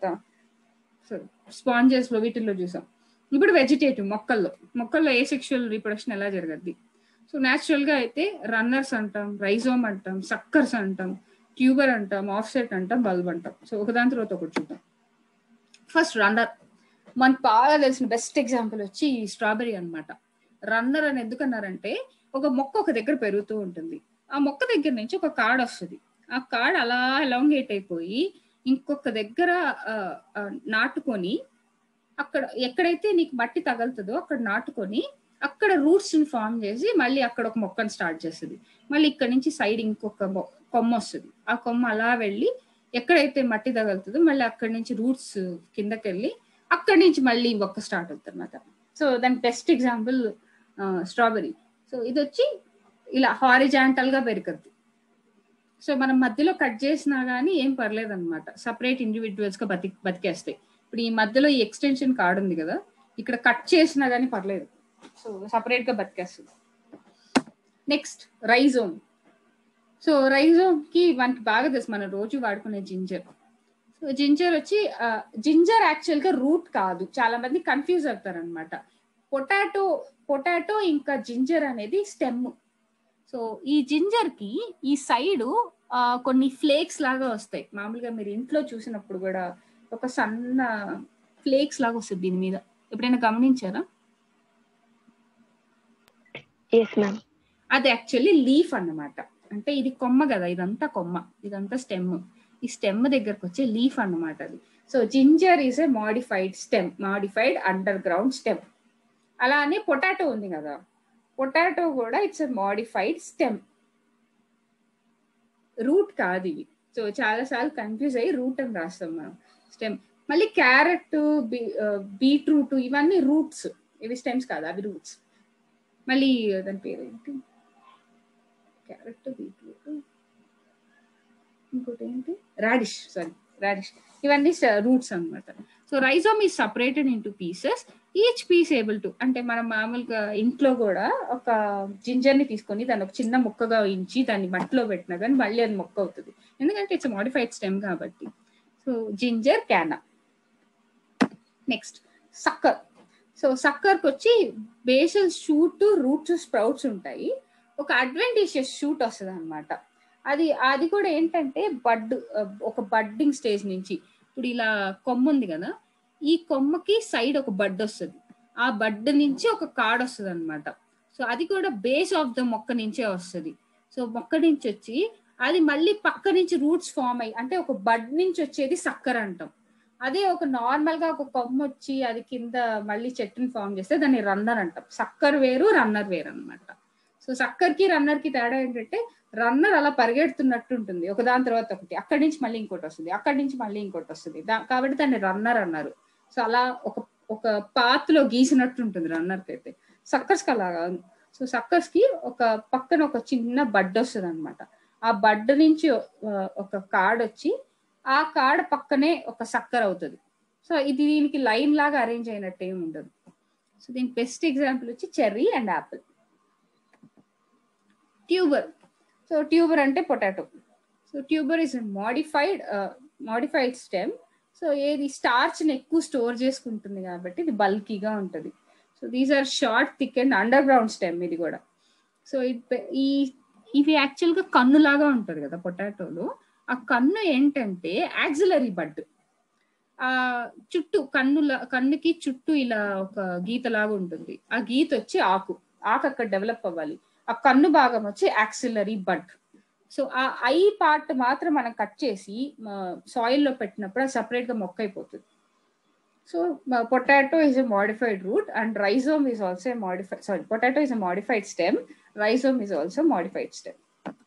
[SPEAKER 1] స్పాంజెస్ లో వీటిల్లో చూసాం. ఇప్పుడు వెజిటేటివ్ మొక్కల్లో. మొక్కల్లో ఏ సెక్షువల్ రీప్రొడక్షన్ ఎలా జరగద్ది? సో న్యాచురల్ గా అయితే రన్నర్స్ అంటాం, రైజోమ్ అంటాం, సక్కర్స్ అంటాం, ట్యూబర్ అంటాం, ఆఫ్సెట్ అంటాం, బల్బ్ అంటాం. సో ఒకదాని తర్వాత ఒకటి చూద్దాం. First runner. మనకు బాగా తెలిసిన బెస్ట్ ఎగ్జాంపుల్ వచ్చి స్ట్రాబెరీ అనమాట. రన్నర్ అని ఎందుకన్నారంటే ఒక మొక్క ఒక దగ్గర పెరుగుతూ ఉంటుంది, ఆ మొక్క దగ్గర నుంచి ఒక కాడ వస్తుంది, ఆ కాడ అలా ఎలాంగేట్ అయిపోయి ఇంకొక దగ్గర నాటుకొని అక్కడ ఎక్కడైతే నీకు మట్టి తగలుతుందో అక్కడ నాటుకొని అక్కడ రూట్స్ ని ఫామ్ చేసి మళ్ళీ అక్కడ ఒక మొక్కను స్టార్ట్ చేస్తుంది. మళ్ళీ ఇక్కడ నుంచి సైడ్ ఇంకొక కొమ్మ వస్తుంది, ఆ కొమ్మ అలా వెళ్ళి ఎక్కడైతే మట్టి తగలుతుందో మళ్ళీ అక్కడి నుంచి రూట్స్ కిందకి వెళ్ళి అక్కడి నుంచి మళ్ళీ మొక్క స్టార్ట్ అవుతుంది అన్నమాట. సో దాని బెస్ట్ ఎగ్జాంపుల్ స్ట్రాబెరీ. సో ఇది వచ్చి ఇలా హారిజాంటల్ గా పెరుగుద్ది. సో మనం మధ్యలో కట్ చేసినా కానీ ఏం పర్లేదు అనమాట, సపరేట్ ఇండివిజువల్స్ గా బతి బతికేస్తాయి. ఇప్పుడు ఈ మధ్యలో ఈ ఎక్స్టెన్షన్ కార్డ్ ఉంది కదా, ఇక్కడ కట్ చేసినా కానీ పర్లేదు, సో సపరేట్ గా బతికేస్తుంది. Next rhizome. సో రైజోమ్ కి మనకి బాగా తెలుసు, మనం రోజు వాడుకునే జింజర్. సో జింజర్ వచ్చి జింజర్ యాక్చువల్ గా రూట్ కాదు, చాలా మంది కన్ఫ్యూజ్ అవుతారు అనమాట. పొటాటో పొటాటో ఇంకా జింజర్ అనేది స్టెమ్. సో ఈ జింజర్ కి ఈ సైడ్ కొన్ని ఫ్లేక్స్ లాగా వస్తాయి. మామూలుగా మీరు ఇంట్లో చూసినప్పుడు కూడా ఒక సన్న ఫ్లేక్స్ లాగా వస్తుంది దీని మీద, ఎప్పుడైనా గమనించారా? అది యాక్చువల్లీ లీఫ్ అన్నమాట. అంటే ఇది కొమ్మ కదా, ఇదంతా కొమ్మ, ఇదంతా స్టెమ్. ఈ స్టెమ్ దగ్గరకు వచ్చే లీఫ్ అన్నమాట అది. So ginger is a modified stem, modified underground stem. అలానే పొటాటో ఉంది కదా, పొటాటో కూడా it's a modified stem, root కాదు ఇవి. సో చాలా సార్లు కన్ఫ్యూజ్ అయ్యి రూట్ అని రాస్తాం మనం, స్టెమ్. మళ్ళీ క్యారెట్, బీట్రూట్ ఇవన్నీ రూట్స్, ఇవి స్టెమ్స్ కాదు, అవి రూట్స్. మళ్ళీ దాని పేరు ఏంటి, క్యారెట్, బీట్రూట్, ఇంకోటి ఏంటి రాడిష్, సారీ రాడిష్, ఇవన్నీ రూట్స్ అనమాట. So rhizome is separated into pieces, each piece able to, అంటే మనం మామూలుగా ఇంట్లో కూడా ఒక జింజర్ ని తీసుకొని దాన్ని ఒక చిన్న మొక్కగా ఉంచి దాన్ని మట్టిలో పెట్టినా కానీ మళ్ళీ అది మొక్క అవుతుంది, ఎందుకంటే ఇట్స్ మాడిఫైడ్ స్టెమ్ కాబట్టి. So ginger, canna. Next sucker. So సక్కర్కి వచ్చి బేసల్ షూట్, రూట్స్, స్ప్రౌట్స్ ఉంటాయి. ఒక అడ్వాంటేజియస్ షూట్ వస్తుంది అనమాట. అది అది కూడా ఏంటంటే బడ్ ఒక బడ్డింగ్ స్టేజ్ నుంచి ఇప్పుడు ఇలా కొమ్మ ఉంది కదా, ఈ కొమ్మకి సైడ్ ఒక బడ్ వస్తుంది, ఆ బడ్ నుంచి ఒక కాడ్ వస్తుంది అనమాట. సో అది కూడా బేస్ ఆఫ్ ద మొక్క నుంచే వస్తుంది. సో మొక్క నుంచి వచ్చి అది మళ్ళీ పక్క నుంచి రూట్స్ ఫామ్ అయ్యి, అంటే ఒక బడ్ నుంచి వచ్చేది సక్కర్ అంటాం. అదే ఒక నార్మల్ గా ఒక కొమ్మ వచ్చి అది కింద మళ్ళీ చెట్టుని ఫామ్ చేస్తే దాన్ని రన్నర్ అంటాం. సక్కర్ వేరు, రన్నర్ వేరు అనమాట. సో సక్కర్ కి రన్నర్ కి తేడా ఏంటంటే రన్నర్ అలా పరిగెడుతున్నట్టు ఉంటుంది, ఒక దాని తర్వాత ఒకటి, అక్కడి నుంచి మళ్ళీ ఇంకోటి వస్తుంది, అక్కడి నుంచి మళ్ళీ ఇంకోటి వస్తుంది, కాబట్టి దాన్ని రన్నర్ అన్నారు. సో అలా ఒక ఒక పాత్ లో గీసినట్టు ఉంటుంది రన్నర్ కి అయితే. సక్కర్స్ కి అలా కాదు. సో సక్కర్స్ కి ఒక పక్కన ఒక చిన్న బడ్ వస్తుంది అనమాట. ఆ బడ్ నుంచి ఒక కార్డ్ వచ్చి ఆ కార్డ్ పక్కనే ఒక సక్కర్ అవుతుంది. సో ఇది దీనికి లైన్ లాగా అరేంజ్ అయినట్టు ఏమి ఉండదు. సో దీనికి బెస్ట్ ఎగ్జాంపుల్ వచ్చి cherry and apple. Tuber. So tuber అంటే potato. So tuber is modified modified stem. So ఏది స్టార్చ్ ని ఎక్కువ స్టోర్ చేసుకుంటుంది కాబట్టి ఇది బల్కీగా ఉంటుంది. So these are short, thick and underground stem ఇది కూడా. సో ఈ ఇవి యాక్చువల్ గా కన్ను లాగా ఉంటుంది కదా పొటాటోలో. ఆ కన్ను ఏంటంటే యాక్సిలరీ బడ్. ఆ చుట్టూ కన్నుల కన్నుకి చుట్టూ ఇలా ఒక గీత లాగా ఉంటుంది. ఆ గీత వచ్చి ఆకు ఆకు అక్కడ డెవలప్ అవ్వాలి. ఆ కన్ను భాగం వచ్చి యాక్సిలరీ బడ్. సో ఆ ఐ పార్ట్ మాత్రం మనం కట్ చేసి సాయిల్ లో పెట్టినప్పుడు అది సపరేట్ గా మొక్క అయిపోతుంది. So potato is a modified root and rhizome is also a modified, sorry, potato is a modified stem, rhizome is also modified stem.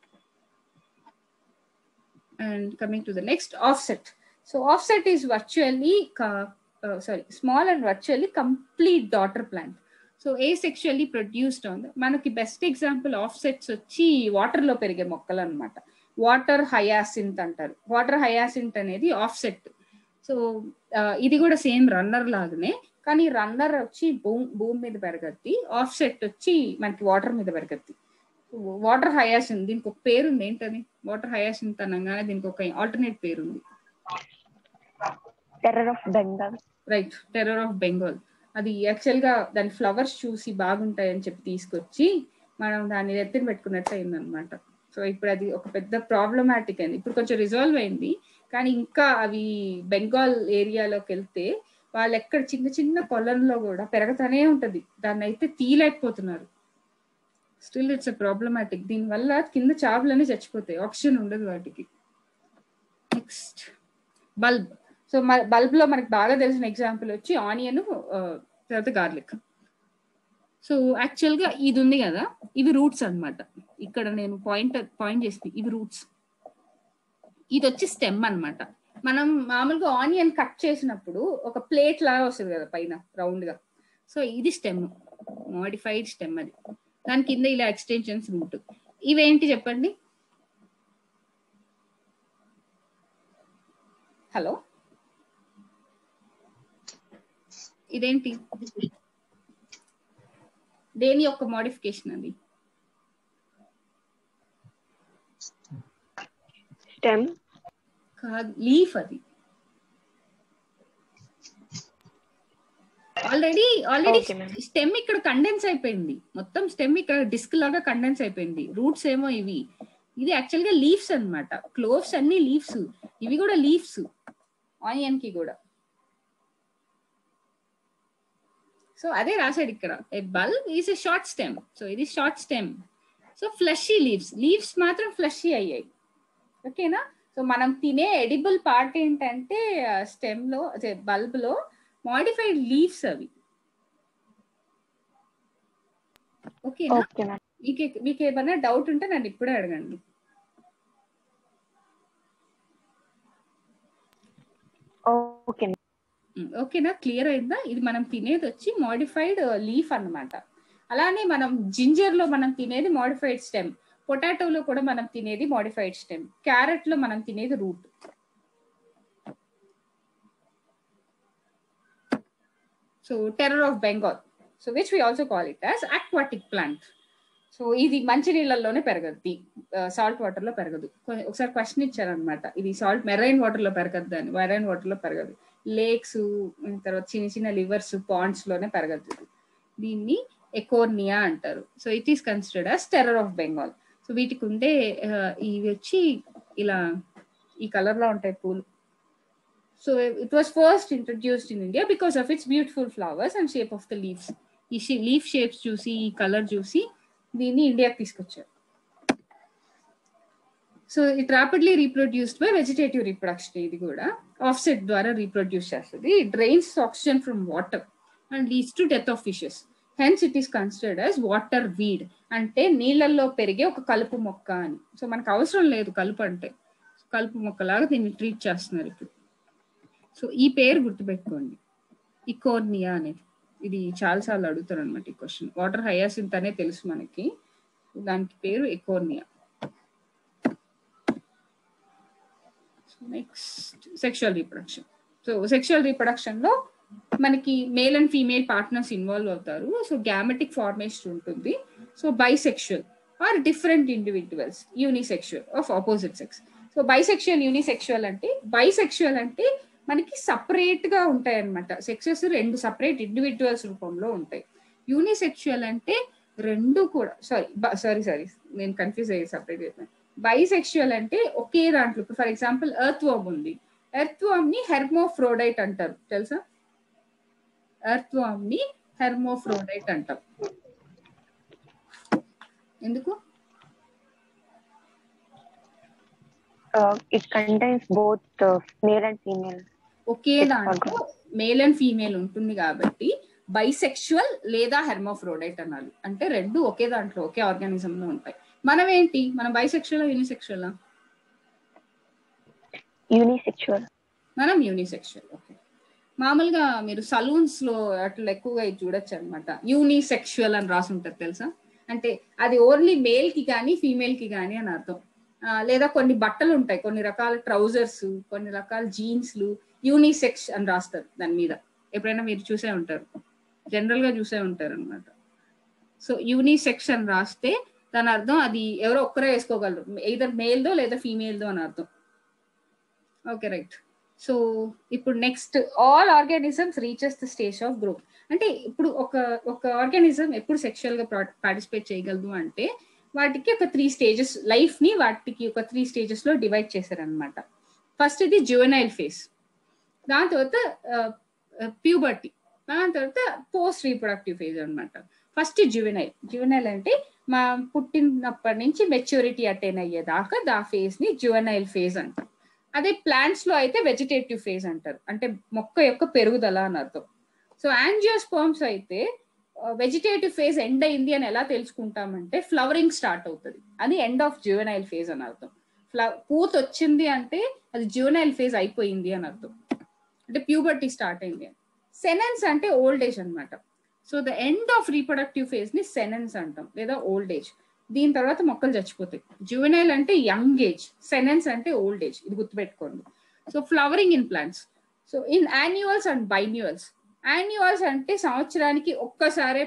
[SPEAKER 1] And coming to the next, offset. So offset is virtually uh, sorry small and virtually complete daughter plant. So asexually produced on the, మనకి best example offsets వచ్చి water లో పెరిగే మొక్కలు అనమాట. Water hyacinth అంటారు. Water hyacinth అనేది offset. So ఇది కూడా సేమ్ రన్నర్ లాగానే, కానీ రన్నర్ వచ్చి భూమి భూమి మీద పెరగద్ది, ఆఫ్సెట్ వచ్చి మనకి వాటర్ మీద పెరగద్ది. వాటర్ హయాసింత్, దీనికి ఒక పేరు ఉంది. ఏంటది? వాటర్ హయాసింత్ అనగానే దీనికి ఒక ఆల్టర్నేట్ పేరు ఉంది,
[SPEAKER 2] terror of Bengal.
[SPEAKER 1] Right, terror of Bengal. అది యాక్చువల్ గా దాని ఫ్లవర్స్ చూసి బాగుంటాయని చెప్పి తీసుకొచ్చి మనం దాన్ని ఎత్తిన పెట్టుకున్నట్టు అయింది అనమాట. సో ఇప్పుడు అది ఒక పెద్ద ప్రాబ్లమాటిక్ అయింది. ఇప్పుడు కొంచెం రిజాల్వ్ అయింది, కానీ ఇంకా అవి బెంగాల్ ఏరియాలోకి వెళ్తే వాళ్ళు ఎక్కడ చిన్న చిన్న పొలంలో కూడా పెరగతానే ఉంటది, దాన్ని అయితే తీయలేకపోతున్నారు. Still it's a problematic. దీనివల్ల కింద చావులన్నీ చచ్చిపోతాయి, ఆక్సిజన్ ఉండదు వాటికి. Next bulb. సో బల్బ్ లో మనకి బాగా తెలిసిన ఎగ్జాంపుల్ వచ్చి ఆనియన్, తర్వాత గార్లిక్. సో యాక్చువల్ గా ఇది ఉంది కదా, ఇవి రూట్స్ అనమాట. ఇక్కడ నేను పాయింట్ పాయింట్ చేసి ఇవి రూట్స్, ఇది వచ్చి స్టెమ్ అనమాట. మనం మామూలుగా ఆనియన్ కట్ చేసినప్పుడు ఒక ప్లేట్ లాగా వస్తుంది కదా పైన రౌండ్ గా. సో ఇది స్టెమ్, మోడిఫైడ్ స్టెమ్. అది దాని కింద ఇలా ఎక్స్టెన్షన్స్ రూట్. ఇవేంటి చెప్పండి? హలో, ఇదేంటి? దేని యొక్క మోడిఫికేషన్ అది?
[SPEAKER 2] స్టెమ్
[SPEAKER 1] కాదు, లీఫ్. అది ఆల్రెడీ ఆల్రెడీ స్టెమ్ ఇక్కడ కండెన్స్ అయిపోయింది, మొత్తం స్టెమ్ ఇక్కడ డిస్క్ లాగా కండెన్స్ అయిపోయింది. రూట్స్ ఏమో ఇవి, ఇది యాక్చువల్ గా లీవ్స్ అనమాట. క్లోవ్స్ అన్ని లీవ్స్, ఇవి కూడా లీవ్స్ ఆనియన్ కి కూడా. సో అదే రాశాడు ఇక్కడ, a bulb is a short stem. So ఇది short stem. So fleshy leaves, leaves మాత్రం ఫ్లెషీ అయ్యాయి. ఓకేనా? సో మనం తినే ఎడిబుల్ పార్ట్ ఏంటంటే స్టెమ్ లో, అదే బల్బ్ లో మోడిఫైడ్ లీవ్స్ అవి. ఓకేనా? మీకు మీకు ఏమైనా డౌట్ ఉంటే నన్ను ఇప్పుడే అడగండి. ఓకేనా? క్లియర్ అయిందా? ఇది మనం తినేది వచ్చి మోడిఫైడ్ లీఫ్ అన్నమాట. అలానే మనం జింజర్ లో మనం తినేది మోడిఫైడ్ స్టెమ్, పొటాటోలో కూడా మనం తినేది మోడిఫైడ్ స్టెమ్, క్యారెట్ లో మనం తినేది root. So terror of Bengal, so which we also call it as aquatic plant. So ఇది మంచి నీళ్ళల్లోనే పెరగద్ది, సాల్ట్ వాటర్ లో పెరగదు. ఒకసారి క్వశ్చన్ ఇచ్చారనమాట, ఇది సాల్ట్ మెరైన్ వాటర్ లో పెరగద్దు అని. మెరైన్ వాటర్ లో పెరగదు, లేక్స్, తర్వాత చిన్న చిన్న లివర్స్, పాండ్స్ లోనే పెరగద్దు. దీన్ని ఎకోర్నియా అంటారు. So it is considered as terror of Bengal. So వీటికి ఉండే ఇవి వచ్చి ఇలా ఈ కలర్ లో ఉంటాయి పూలు. So it was first introduced in India because of its beautiful flowers and shape of the leaves. ఈ లీఫ్ షేప్స్ చూసి ఈ కలర్ చూసి దీన్ని ఇండియాకి తీసుకొచ్చారు. So it rapidly reproduced by vegetative reproduction. ఇది కూడా ఆఫ్సెట్ ద్వారా రీప్రొడ్యూస్ చేస్తుంది. It drains oxygen from water and leads to death of fishes. Hence it is considered as water weed, అంటే నీళ్ళల్లో పెరిగే ఒక కలుపు మొక్క అని. సో మనకు అవసరం లేదు కలుపు అంటే, కలుపు మొక్కలాగా దీన్ని ట్రీట్ చేస్తున్నారు ఇప్పుడు. సో ఈ పేరు గుర్తుపెట్టుకోండి, ఇకోర్నియా అనేది. ఇది చాలాసార్లు అడుగుతారు అనమాట ఈ క్వశ్చన్. వాటర్ హయాసింత్ అనే తెలుసు మనకి, దానికి పేరు Eichhornia. Next sexual reproduction. So sexual reproduction లో మనకి male and female partners involve అవుతారు. సో గ్యామెటిక్ ఫార్మేషన్ ఉంటుంది. So bisexual or different individuals, unisexual of opposite sex. So bisexual, unisexual అంటే, బైసెక్షువల్ అంటే మనకి సపరేట్ గా ఉంటాయి అనమాట. సెక్సెస్ రెండు సపరేట్ ఇండివిజువల్స్ రూపంలో ఉంటాయి. యూనిసెక్షువల్ అంటే రెండు కూడా, సారీ సారీ సారీ నేను కన్ఫ్యూజ్ అయ్యి సపరేట్ అయిపోయాను. బైసెక్షువల్ అంటే ఒకే దాంట్లో, ఫర్ ఎగ్జాంపుల్ ఎర్త్ వార్మ్ ఉంది. ఎర్త్ వార్మ్ ని హెర్మోఫ్రోడైట్ అంటారు, తెలుసా? ఎర్త్ వార్మ్ ని హెర్మోఫ్రోడైట్ అంటాం. ఎందుకు?
[SPEAKER 2] It contains both male and female.
[SPEAKER 1] ఒకే దాంట్లో మేల్ అండ్ ఫీమేల్ ఉంటుంది కాబట్టి బైసెక్షువల్ లేదా హెర్మోఫ్రోడైట్ అనాలి. అంటే రెండు ఒకే దాంట్లో ఒకే ఆర్గానిజం లో ఉంటాయి. మనం ఏంటి, మనం బైసెక్షువల్ యూనిసెక్షువల్?
[SPEAKER 2] యూనిసెక్షువల్.
[SPEAKER 1] మనం యూనిసెక్షువల్. ఓకే. మామూలుగా మీరు సలూన్స్ లో అట్లా ఎక్కువగా ఇది చూడొచ్చు అనమాట, యూనిసెక్షువల్ అని రాసి ఉంటుంది, తెలుసా? అంటే అది ఓన్లీ మేల్ కి కానీ ఫీమేల్ కి కానీ అని అర్థం. లేదా కొన్ని బట్టలు ఉంటాయి, కొన్ని రకాల ట్రౌజర్స్, కొన్ని రకాల జీన్స్లు యూనిసెక్స్ అని రాస్తారు దాని మీద. ఎప్పుడైనా మీరు చూసే ఉంటారు, జనరల్ గా చూసే ఉంటారు అనమాట. సో యూనిసెక్స్ అని రాస్తే దాని అర్థం అది ఎవరో ఒక్కరే వేసుకోగలరు, ఎయిదర్ మేల్దో లేదా ఫీమేల్దో అని అర్థం. Okay, right. సో ఇప్పుడు next, all organisms reaches the stage of growth. అంటే ఇప్పుడు ఒక ఒక ఆర్గానిజం ఎప్పుడు సెక్షువల్ గా పార్టిసిపేట్ చేయగలదు అంటే, వాటికి ఒక త్రీ స్టేజెస్, లైఫ్ ని వాటికి ఒక త్రీ స్టేజెస్ లో డివైడ్ చేశారనమాట. ఫస్ట్ ఇది జువెనైల్ ఫేజ్, దాని తర్వాత ప్యూబర్టీ, దాని తర్వాత పోస్ట్ రీప్రొడక్టివ్ ఫేజ్ అనమాట. First juvenile. జువెనైల్ అంటే మా పుట్టినప్పటి నుంచి మెచ్యూరిటీ అటైన్ అయ్యేదాకా దా ఫేజ్ ని జువెనైల్ ఫేజ్ అంటాం. అదే ప్లాంట్స్ లో అయితే వెజిటేటివ్ ఫేజ్ అంటారు, అంటే మొక్క యొక్క పెరుగుదల అని అర్థం. సో యాంజియోస్పర్మ్స్ అయితే వెజిటేటివ్ ఫేజ్ ఎండ్ అయింది అని ఎలా తెలుసుకుంటామంటే, ఫ్లవరింగ్ స్టార్ట్ అవుతుంది, అది ఎండ్ ఆఫ్ జువెనైల్ ఫేజ్ అని అర్థం. ఫ్లవ పూత వచ్చింది అంటే అది జువెనైల్ ఫేజ్ అయిపోయింది అని అర్థం, అంటే ప్యూబర్టీ స్టార్ట్ అయింది అని. సెనెన్స్ అంటే ఓల్డ్ ఏజ్ అనమాట. So the end of reproductive phase ని సెనెన్స్ అంటాం, లేదా ఓల్డ్ ఏజ్. దీని తర్వాత మొక్కలు చచ్చిపోతాయి. జువెనైల్ అంటే యంగ్ ఏజ్, సెనెన్స్ అంటే ఓల్డ్ ఏజ్, ఇది గుర్తుపెట్టుకోండి. So flowering in plants. So in annuals and biennials. Annuals అంటే సంవత్సరానికి ఒక్కసారే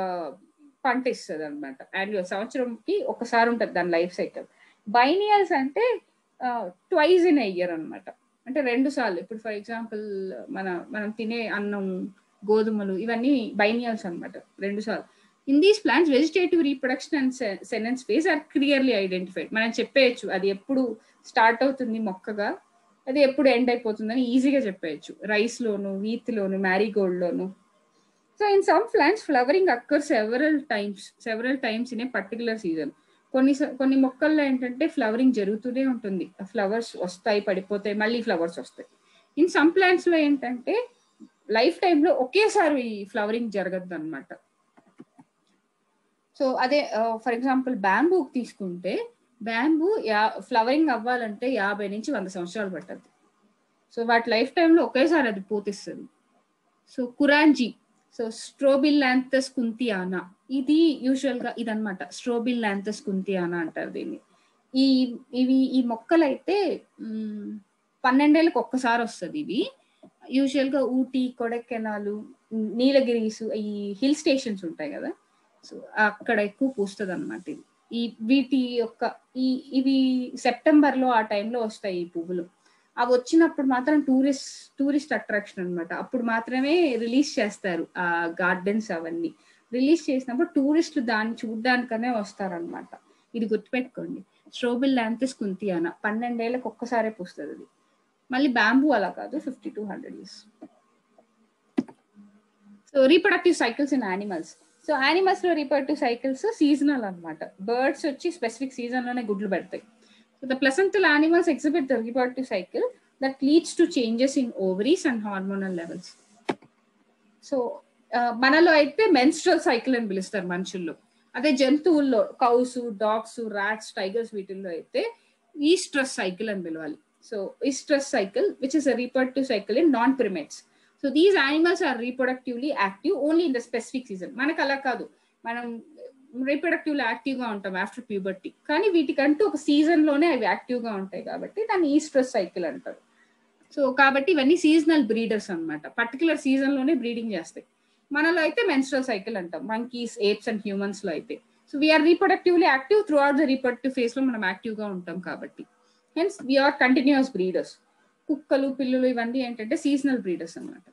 [SPEAKER 1] పంట ఇస్తుంది అనమాట. యాన్యువల్ సంవత్సరంకి ఒక్కసారి ఉంటుంది దాని లైఫ్ సైకిల్. బైనియల్స్ అంటే ట్వైస్ ఇన్ ఇయర్ అనమాట, అంటే రెండు సార్లు. ఇప్పుడు ఫర్ ఎగ్జాంపుల్ మన మనం తినే అన్నం, గోధుమలు, ఇవన్నీ బైనియల్స్ అనమాట, రెండు సార్లు. In these plants vegetative reproduction and senescence phase are clearly identified. మనం చెప్పేయచ్చు అది ఎప్పుడు స్టార్ట్ అవుతుంది మొక్కగా, అది ఎప్పుడు ఎండ్ అయిపోతుందని ఈజీగా చెప్పేయచ్చు. రైస్ లోను, వీత్ లోను, మ్యారీగోల్డ్ లోను. So in some plants flowering occur several times several times in a particular season. కొన్ని కొన్ని మొక్కల్లో ఏంటంటే ఫ్లవరింగ్ జరుగుతూనే ఉంటుంది, ఫ్లవర్స్ వస్తాయి, పడిపోతాయి, మళ్ళీ ఫ్లవర్స్ వస్తాయి. ఇన్ సమ్ ప్లాంట్స్ లో ఏంటంటే లైఫ్ టైంలో ఒకేసారి ఫ్లవరింగ్ జరగద్దు అనమాట. సో అదే ఫర్ ఎగ్జాంపుల్ బ్యాంబూ తీసుకుంటే, బ్యాంబూ యా ఫ్లవరింగ్ అవ్వాలంటే యాభై నుంచి వంద సంవత్సరాలు పట్టద్ది. సో వాటి లైఫ్ టైంలో ఒకేసారి అది పూతిస్తుంది. సో కురాంజీ, సో స్ట్రోబిల్లాంథస్ కుంతియానా, ఇది యూజువల్ గా ఇదనమాట, స్ట్రోబిల్లాంథస్ కుంతియానా అంటారు దీన్ని. ఈ ఇవి ఈ మొక్కలు అయితే పన్నెండేళ్ళకి ఒక్కసారి వస్తుంది. ఇవి యూజువల్ గా ఊటీ, కొడైకెనాల్, నీలగిరీస్, ఈ హిల్ స్టేషన్స్ ఉంటాయి కదా, సో అక్కడ ఎక్కువ పూస్తుంది అనమాట ఇది. ఈ వీటి యొక్క ఈ ఇవి సెప్టెంబర్ లో ఆ టైంలో వస్తాయి ఈ పువ్వులు. అవి వచ్చినప్పుడు మాత్రం టూరిస్ట్ టూరిస్ట్ అట్రాక్షన్ అనమాట. అప్పుడు మాత్రమే రిలీజ్ చేస్తారు ఆ గార్డెన్స్ అవన్నీ. రిలీజ్ చేసినప్పుడు టూరిస్టులు దాన్ని చూడడానికనే వస్తారనమాట. ఇది గుర్తుపెట్టుకోండి. స్ట్రోబిల్యాంథస్ కుంతియానా పన్నెండేళ్ళకి ఒక్కసారే పూస్తుంది అది. మళ్ళీ బ్యాంబూ అలా కాదు, fifty to hundred years. So reproductive cycles in animals. So animals లో రీప్రొడక్టివ్ సైకిల్స్ సీజనల్ అనమాట. బర్డ్స్ వచ్చి స్పెసిఫిక్ సీజన్ లోనే గుడ్లు పెడతాయి. So the placental animals exhibit the reproductive cycle that leads to changes in ovaries and hormonal levels. So మనలో అయితే menstrual cycle అని పిలుస్తారు మనుషుల్లో. అదే జంతువుల్లో కౌస్, డాగ్స్, రాట్స్, టైగర్స్ వీటిల్లో అయితే ఈస్ట్రస్ సైకిల్ అని పిలవాలి. So oestrus cycle which is a reproductive cycle in non primates. So these animals are reproductively active only in the specific season. మనకు అలా కాదు, మనం రీప్రొడక్టివ్లీ యాక్టివ్ గా ఉంటాం ఆఫ్టర్ ప్యూబర్టీ, కానీ వీటికంటూ ఒక సీజన్ లోనే అవి యాక్టివ్ గా ఉంటాయి కాబట్టి దాన్ని ఈస్ట్రస్ సైకిల్ అంటారు. సో కాబట్టి ఇవన్నీ సీజనల్ బ్రీడర్స్ అనమాట, పర్టికులర్ సీజన్ లోనే బ్రీడింగ్ చేస్తాయి. మనలో అయితే మెన్స్ట్రల్ సైకిల్ అంటాం, మంకీస్, ఏప్స్ అండ్ హ్యూమన్స్ లో అయితే. So we are reproductively active throughout the reproductive phase లో మనం యాక్టివ్ గా ఉంటాం కాబట్టి హెన్స్ వీఆర్ కంటిన్యూస్ బ్రీడర్స్. కుక్కలు, పిల్లులు ఇవన్నీ ఏంటంటే సీజనల్ బ్రీడర్స్ అన్నమాట.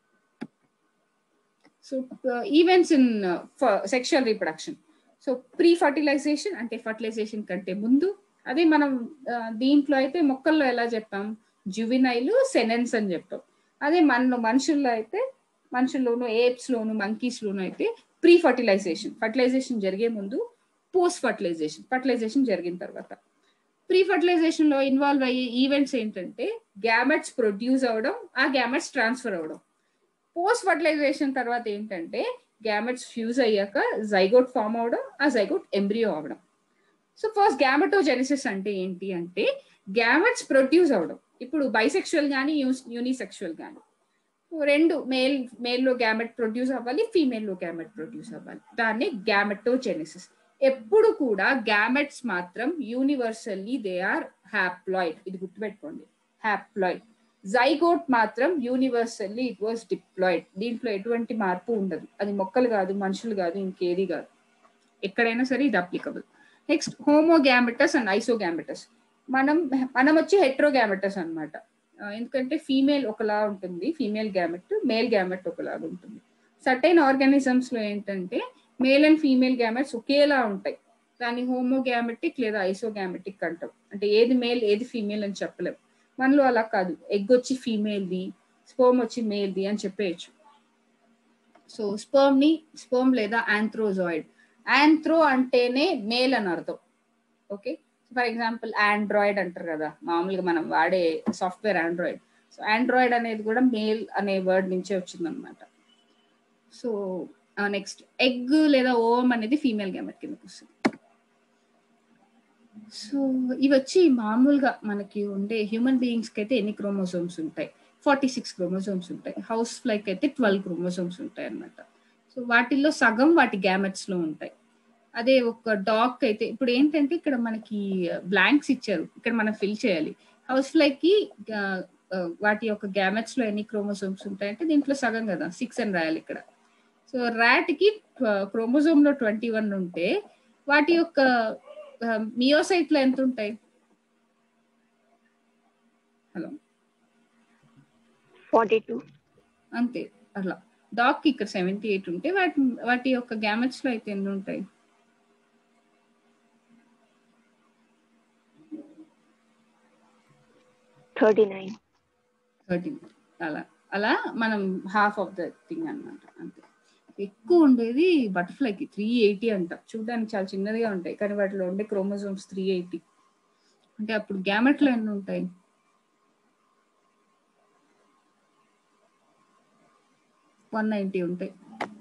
[SPEAKER 1] So events in sexual reproduction. So pre fertilisation అంటే ఫర్టిలైజేషన్ కంటే ముందు. అదే మనం దీంట్లో అయితే మొక్కల్లో ఎలా చెప్పాం, జువినైల్, సెనెన్స్ అని చెప్పాం. అదే మనలో మనుషుల్లో అయితే మనుషుల్లోను, ఏప్స్ లోను, మంకీస్ లోను అయితే ప్రీ ఫర్టిలైజేషన్, ఫర్టిలైజేషన్ జరిగే ముందు, పోస్ట్ ఫర్టిలైజేషన్, ఫర్టిలైజేషన్ జరిగిన తర్వాత. ప్రీ ఫర్టిలైజేషన్ లో ఇన్వాల్వ్ అయ్యే ఈవెంట్స్ ఏంటంటే గ్యామెట్స్ ప్రొడ్యూస్ అవడం, ఆ గ్యామెట్స్ ట్రాన్స్ఫర్ అవడం. పోస్ట్ ఫర్టిలైజేషన్ తర్వాత ఏంటంటే గ్యామెట్స్ ఫ్యూజ్ అయ్యాక జైగోట్ ఫామ్ అవడం, ఆ జైగోట్ ఎంబ్రియో అవడం. సో ఫస్ట్ గ్యామెటోజెనిసిస్ అంటే ఏంటి అంటే గ్యామెట్స్ ప్రొడ్యూస్ అవడం. ఇప్పుడు బైసెక్షువల్ కానీ యూనిసెక్షువల్ కానీ రెండు, మేల్ మేల్లో గ్యామెట్ ప్రొడ్యూస్ అవ్వాలి, ఫీమేల్లో గ్యామెట్ ప్రొడ్యూస్ అవ్వాలి. దాన్ని గ్యామెటోజెనిసిస్. ఎప్పుడు కూడా గ్యామెట్స్ మాత్రం యూనివర్సల్లీ దే ఆర్ హ్యాప్లాయిడ్, ఇది గుర్తుపెట్టుకోండి, హ్యాప్లాయిడ్. జైగోట్ మాత్రం యూనివర్సల్లీ ఇట్ వాస్ డిప్లాయిడ్. దీంట్లో ఎటువంటి మార్పు ఉండదు. అది మొక్కలు కాదు, మనుషులు కాదు, ఇంకేది కాదు, ఎక్కడైనా సరే ఇది applicable. Next homogametous and isogametous. మనం మనం వచ్చి హెట్రోగ్యామెటస్ అనమాట. ఎందుకంటే ఫీమేల్ ఒకలా ఉంటుంది, ఫీమేల్ గ్యామెట్, మేల్ గ్యామెట్ ఒకలాగా ఉంటుంది. సర్టైన్ ఆర్గానిజమ్స్ లో ఏంటంటే మేల్ అండ్ ఫీమేల్ గ్యామెట్స్ ఒకేలా ఉంటాయి. దాన్ని హోమోగ్యామెటిక్ లేదా ఐసోగ్యామెటిక్ అంటాం. అంటే ఏది మేల్ ఏది ఫీమేల్ అని చెప్పలేం. మనలో అలా కాదు, ఎగ్ వచ్చి ఫీమేల్ది, స్పర్మ్ వచ్చి మేల్ది అని చెప్పేయచ్చు. సో స్పర్మ్ ని స్పర్మ్ లేదా ఆంథ్రోజాయిడ్. ఆంథ్రో అంటేనే మేల్ అని అర్థం. ఓకే, ఫర్ ఎగ్జాంపుల్ ఆండ్రాయిడ్ అంటారు కదా, మామూలుగా మనం వాడే సాఫ్ట్వేర్ ఆండ్రాయిడ్. సో ఆండ్రాయిడ్ అనేది కూడా మేల్ అనే వర్డ్ నుంచే వచ్చిందనమాట. సో నెక్స్ట్ ఎగ్ లేదా ఓవం అనేది ఫీమేల్ గ్యామెట్ కిందకి వస్తుంది. సో ఇవి వచ్చి మామూలుగా మనకి ఉండే హ్యూమన్ బీయింగ్స్కి అయితే ఎన్ని క్రోమోజోమ్స్ ఉంటాయి, ఫార్టీ సిక్స్ క్రోమోజోమ్స్ ఉంటాయి. హౌస్ ఫ్లైకి అయితే ట్వెల్వ్ క్రోమోజోమ్స్ ఉంటాయి అన్నమాట. సో వాటిల్లో సగం వాటి గ్యామెట్స్ లో ఉంటాయి. అదే ఒక డాగ్ అయితే ఇప్పుడు ఏంటంటే ఇక్కడ మనకి బ్లాంక్స్ ఇచ్చారు, ఇక్కడ మనం ఫిల్ చేయాలి. హౌస్ ఫ్లైకి వాటి యొక్క గ్యామెట్స్ లో ఎన్ని క్రోమోజోమ్స్ ఉంటాయంటే దీంట్లో సగం కదా, సిక్స్ అని రాయాలి ఇక్కడ. సో ర్యాట్ కి క్రోమోజోమ్ లో ట్వంటీ వన్ ఉంటే వాటి యొక్క మియోసైట్ లో ఎంత ఉంటాయి? హలో,
[SPEAKER 2] ఫార్టీ టూ
[SPEAKER 1] అంతే. అట్లా డాగ్ కి ఇక్కడ సెవెంటీ ఎయిట్ ఉంటే వాటి వాటి యొక్క గ్యామెట్స్ లో అయితే ఎన్ని ఉంటాయి?
[SPEAKER 2] థర్టీ నైన్
[SPEAKER 1] థర్టీ అలా అలా మనం హాఫ్ ఆఫ్ ద థింగ్ అనమాట. అంతే. ఎక్కువ ఉండేది బటర్ఫ్లైకి త్రీ ఎయిటీ అంట. చూడడానికి చాలా చిన్నదిగా ఉంటాయి కానీ వాటిలో ఉండే క్రోమోజోమ్స్ త్రీ ఎయిటీ. అంటే అప్పుడు గ్యామెట్లో ఎన్ని ఉంటాయి? వన్ నైంటీ ఉంటాయి.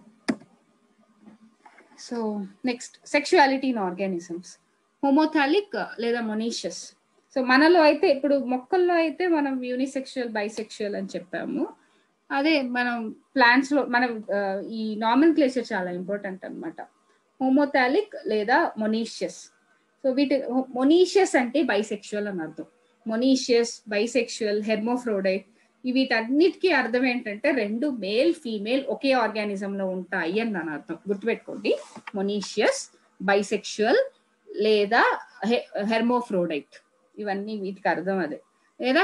[SPEAKER 1] So next sexuality in organisms. Homothallic లేదా మొనీషియస్. సో మనలో అయితే ఇప్పుడు మొక్కల్లో అయితే మనం యూనిసెక్షువల్, బైసెక్షువల్ అని చెప్పాము. అదే మనం ప్లాంట్స్ లో మనం ఈ నామెన్క్లేచర్ చాలా ఇంపార్టెంట్ అనమాట. హోమోథాలిక్ లేదా మొనీషియస్. సో వీటి మొనీషియస్ అంటే బైసెక్షువల్ అని అర్థం. మొనీషియస్, బైసెక్షువల్, హెర్మోఫ్రోడైట్ వీటన్నిటికీ అర్థం ఏంటంటే రెండు మేల్ ఫీమేల్ ఒకే ఆర్గానిజం లో ఉంటాయి అని దాని అర్థం. గుర్తుపెట్టుకోండి, మొనీషియస్, బైసెక్షువల్ లేదా హెర్మోఫ్రోడైట్ ఇవన్నీ వీటికి అర్థం అదే. లేదా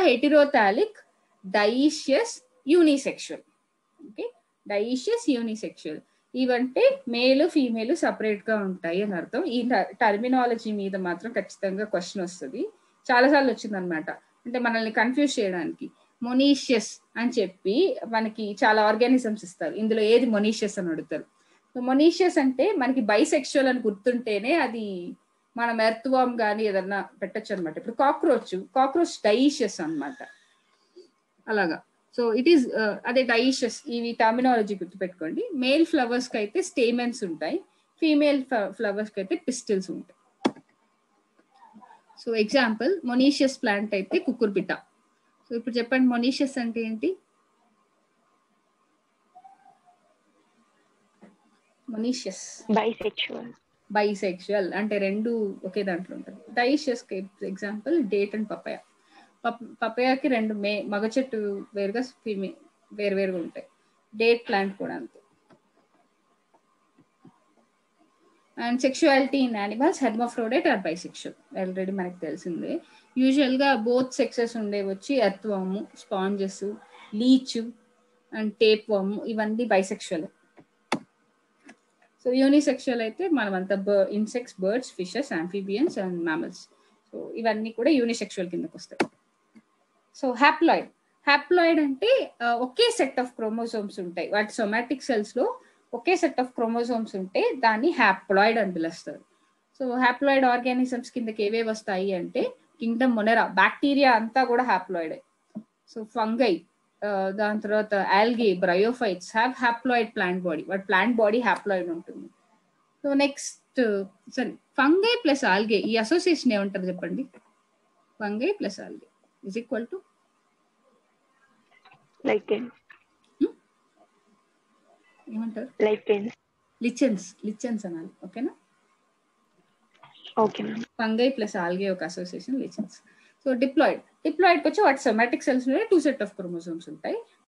[SPEAKER 1] heterothallic, dioecious, unisexual. Okay, dioecious, unisexual. ఇవంటే మేలు ఫీమేల్ సపరేట్ గా ఉంటాయి అని అర్థం. ఈ టర్మినాలజీ మీద మాత్రం ఖచ్చితంగా క్వశ్చన్ వస్తుంది, చాలాసార్లు వచ్చింది అనమాట. అంటే మనల్ని కన్ఫ్యూజ్ చేయడానికి మొనీషియస్ అని చెప్పి మనకి చాలా ఆర్గానిజమ్స్ ఇస్తారు, ఇందులో ఏది మొనీషియస్ అని అడుగుతారు. సో మొనీషియస్ అంటే మనకి బైసెక్షువల్ అని గుర్తుంటేనే అది మనం ఎర్త్ వామ్ కానీ ఏదన్నా పెట్టచ్చు అనమాట. ఇప్పుడు కాక్రోచ్ కాక్రోచ్ డైషియస్ అనమాట అలాగా. సో ఇట్ ఈస్ అదే డైషియస్. ఇవి టర్మినాలజీ గుర్తుపెట్టుకోండి. మేల్ ఫ్లవర్స్ కి అయితే స్టేమెన్స్ ఉంటాయి, ఫీమేల్ ఫ్లవర్స్ కి అయితే పిస్టిల్స్ ఉంటాయి. సో ఎగ్జాంపుల్ మొనీషియస్ ప్లాంట్ అయితే కుకుర్బిటా. సో ఇప్పుడు చెప్పండి మొనీషియస్ అంటే ఏంటి? Monoecious
[SPEAKER 2] bisexual.
[SPEAKER 1] బైసెక్షువల్ అంటే రెండు ఒకే దాంట్లో ఉంటుంది. డైషియస్ కి ఎగ్జాంపుల్ డేట్ అండ్ పపాయ. పపాయాకి రెండు మే మగ చెట్టు వేరుగా ఫీమే వేరు వేరుగా ఉంటాయి. డేట్ ప్లాంట్ కూడా అంతే. And sexuality in animals hermaphrodite or bisexual, already మనకి తెలిసిందే. యూజువల్ గా బోత్ సెక్సెస్ ఉండేవి వచ్చి ఎర్త్ వాము, స్పాంజెస్, లీచ్ అండ్ టేప్ వాము, ఇవన్నీ బైసెక్షువల్. సో యూనిసెక్షువల్ అయితే మనమంతా బర్ insects, birds, fishes, amphibians and mammals. So ఇవన్నీ కూడా యూనిసెక్షువల్ కిందకి వస్తాయి. So haploid. హ్యాప్లాయిడ్ అంటే ఒకే సెట్ ఆఫ్ క్రోమోసోమ్స్ ఉంటాయి, వాటి సొమాటిక్ సెల్స్ లో ఒకే సెట్ ఆఫ్ క్రోమోసోమ్స్ ఉంటే దాన్ని హ్యాప్లాయిడ్ అని పిలుస్తారు. సో హ్యాప్లాయిడ్ ఆర్గానిజమ్స్ కిందకి ఏవేవి వస్తాయి అంటే కింగ్డమ్ మొనెరా, బ్యాక్టీరియా అంతా కూడా హ్యాప్లాయిడే. సో ఫంగై, దాని తర్వాత algae, bryophytes have haploid plant body, వాటి ప్లాంట్ బాడీ హ్యాప్లాయిడ్ ఉంటుంది. సో నెక్స్ట్ సరే ఫంగై ప్లస్ ఆల్గే ఈ అసోసియేషన్ ఏమంటారు చెప్పండి? Fungi plus algae is equal to
[SPEAKER 2] lichens.
[SPEAKER 1] ఏమంటారు?
[SPEAKER 2] లైకెన్స్.
[SPEAKER 1] లిచెన్స్. లిచెన్స్ అనాలి, ఓకేనా?
[SPEAKER 2] Okay ma'am.
[SPEAKER 1] Fungi plus algae ఒక అసోసియేషన్ లిచెన్స్. So diploid. డిప్లాయిడ్కి వచ్చి వాటి సొమాటిక్ సెల్స్ లో టూ సెట్ ఆఫ్ క్రోమోసోమ్స్ ఉంటాయి.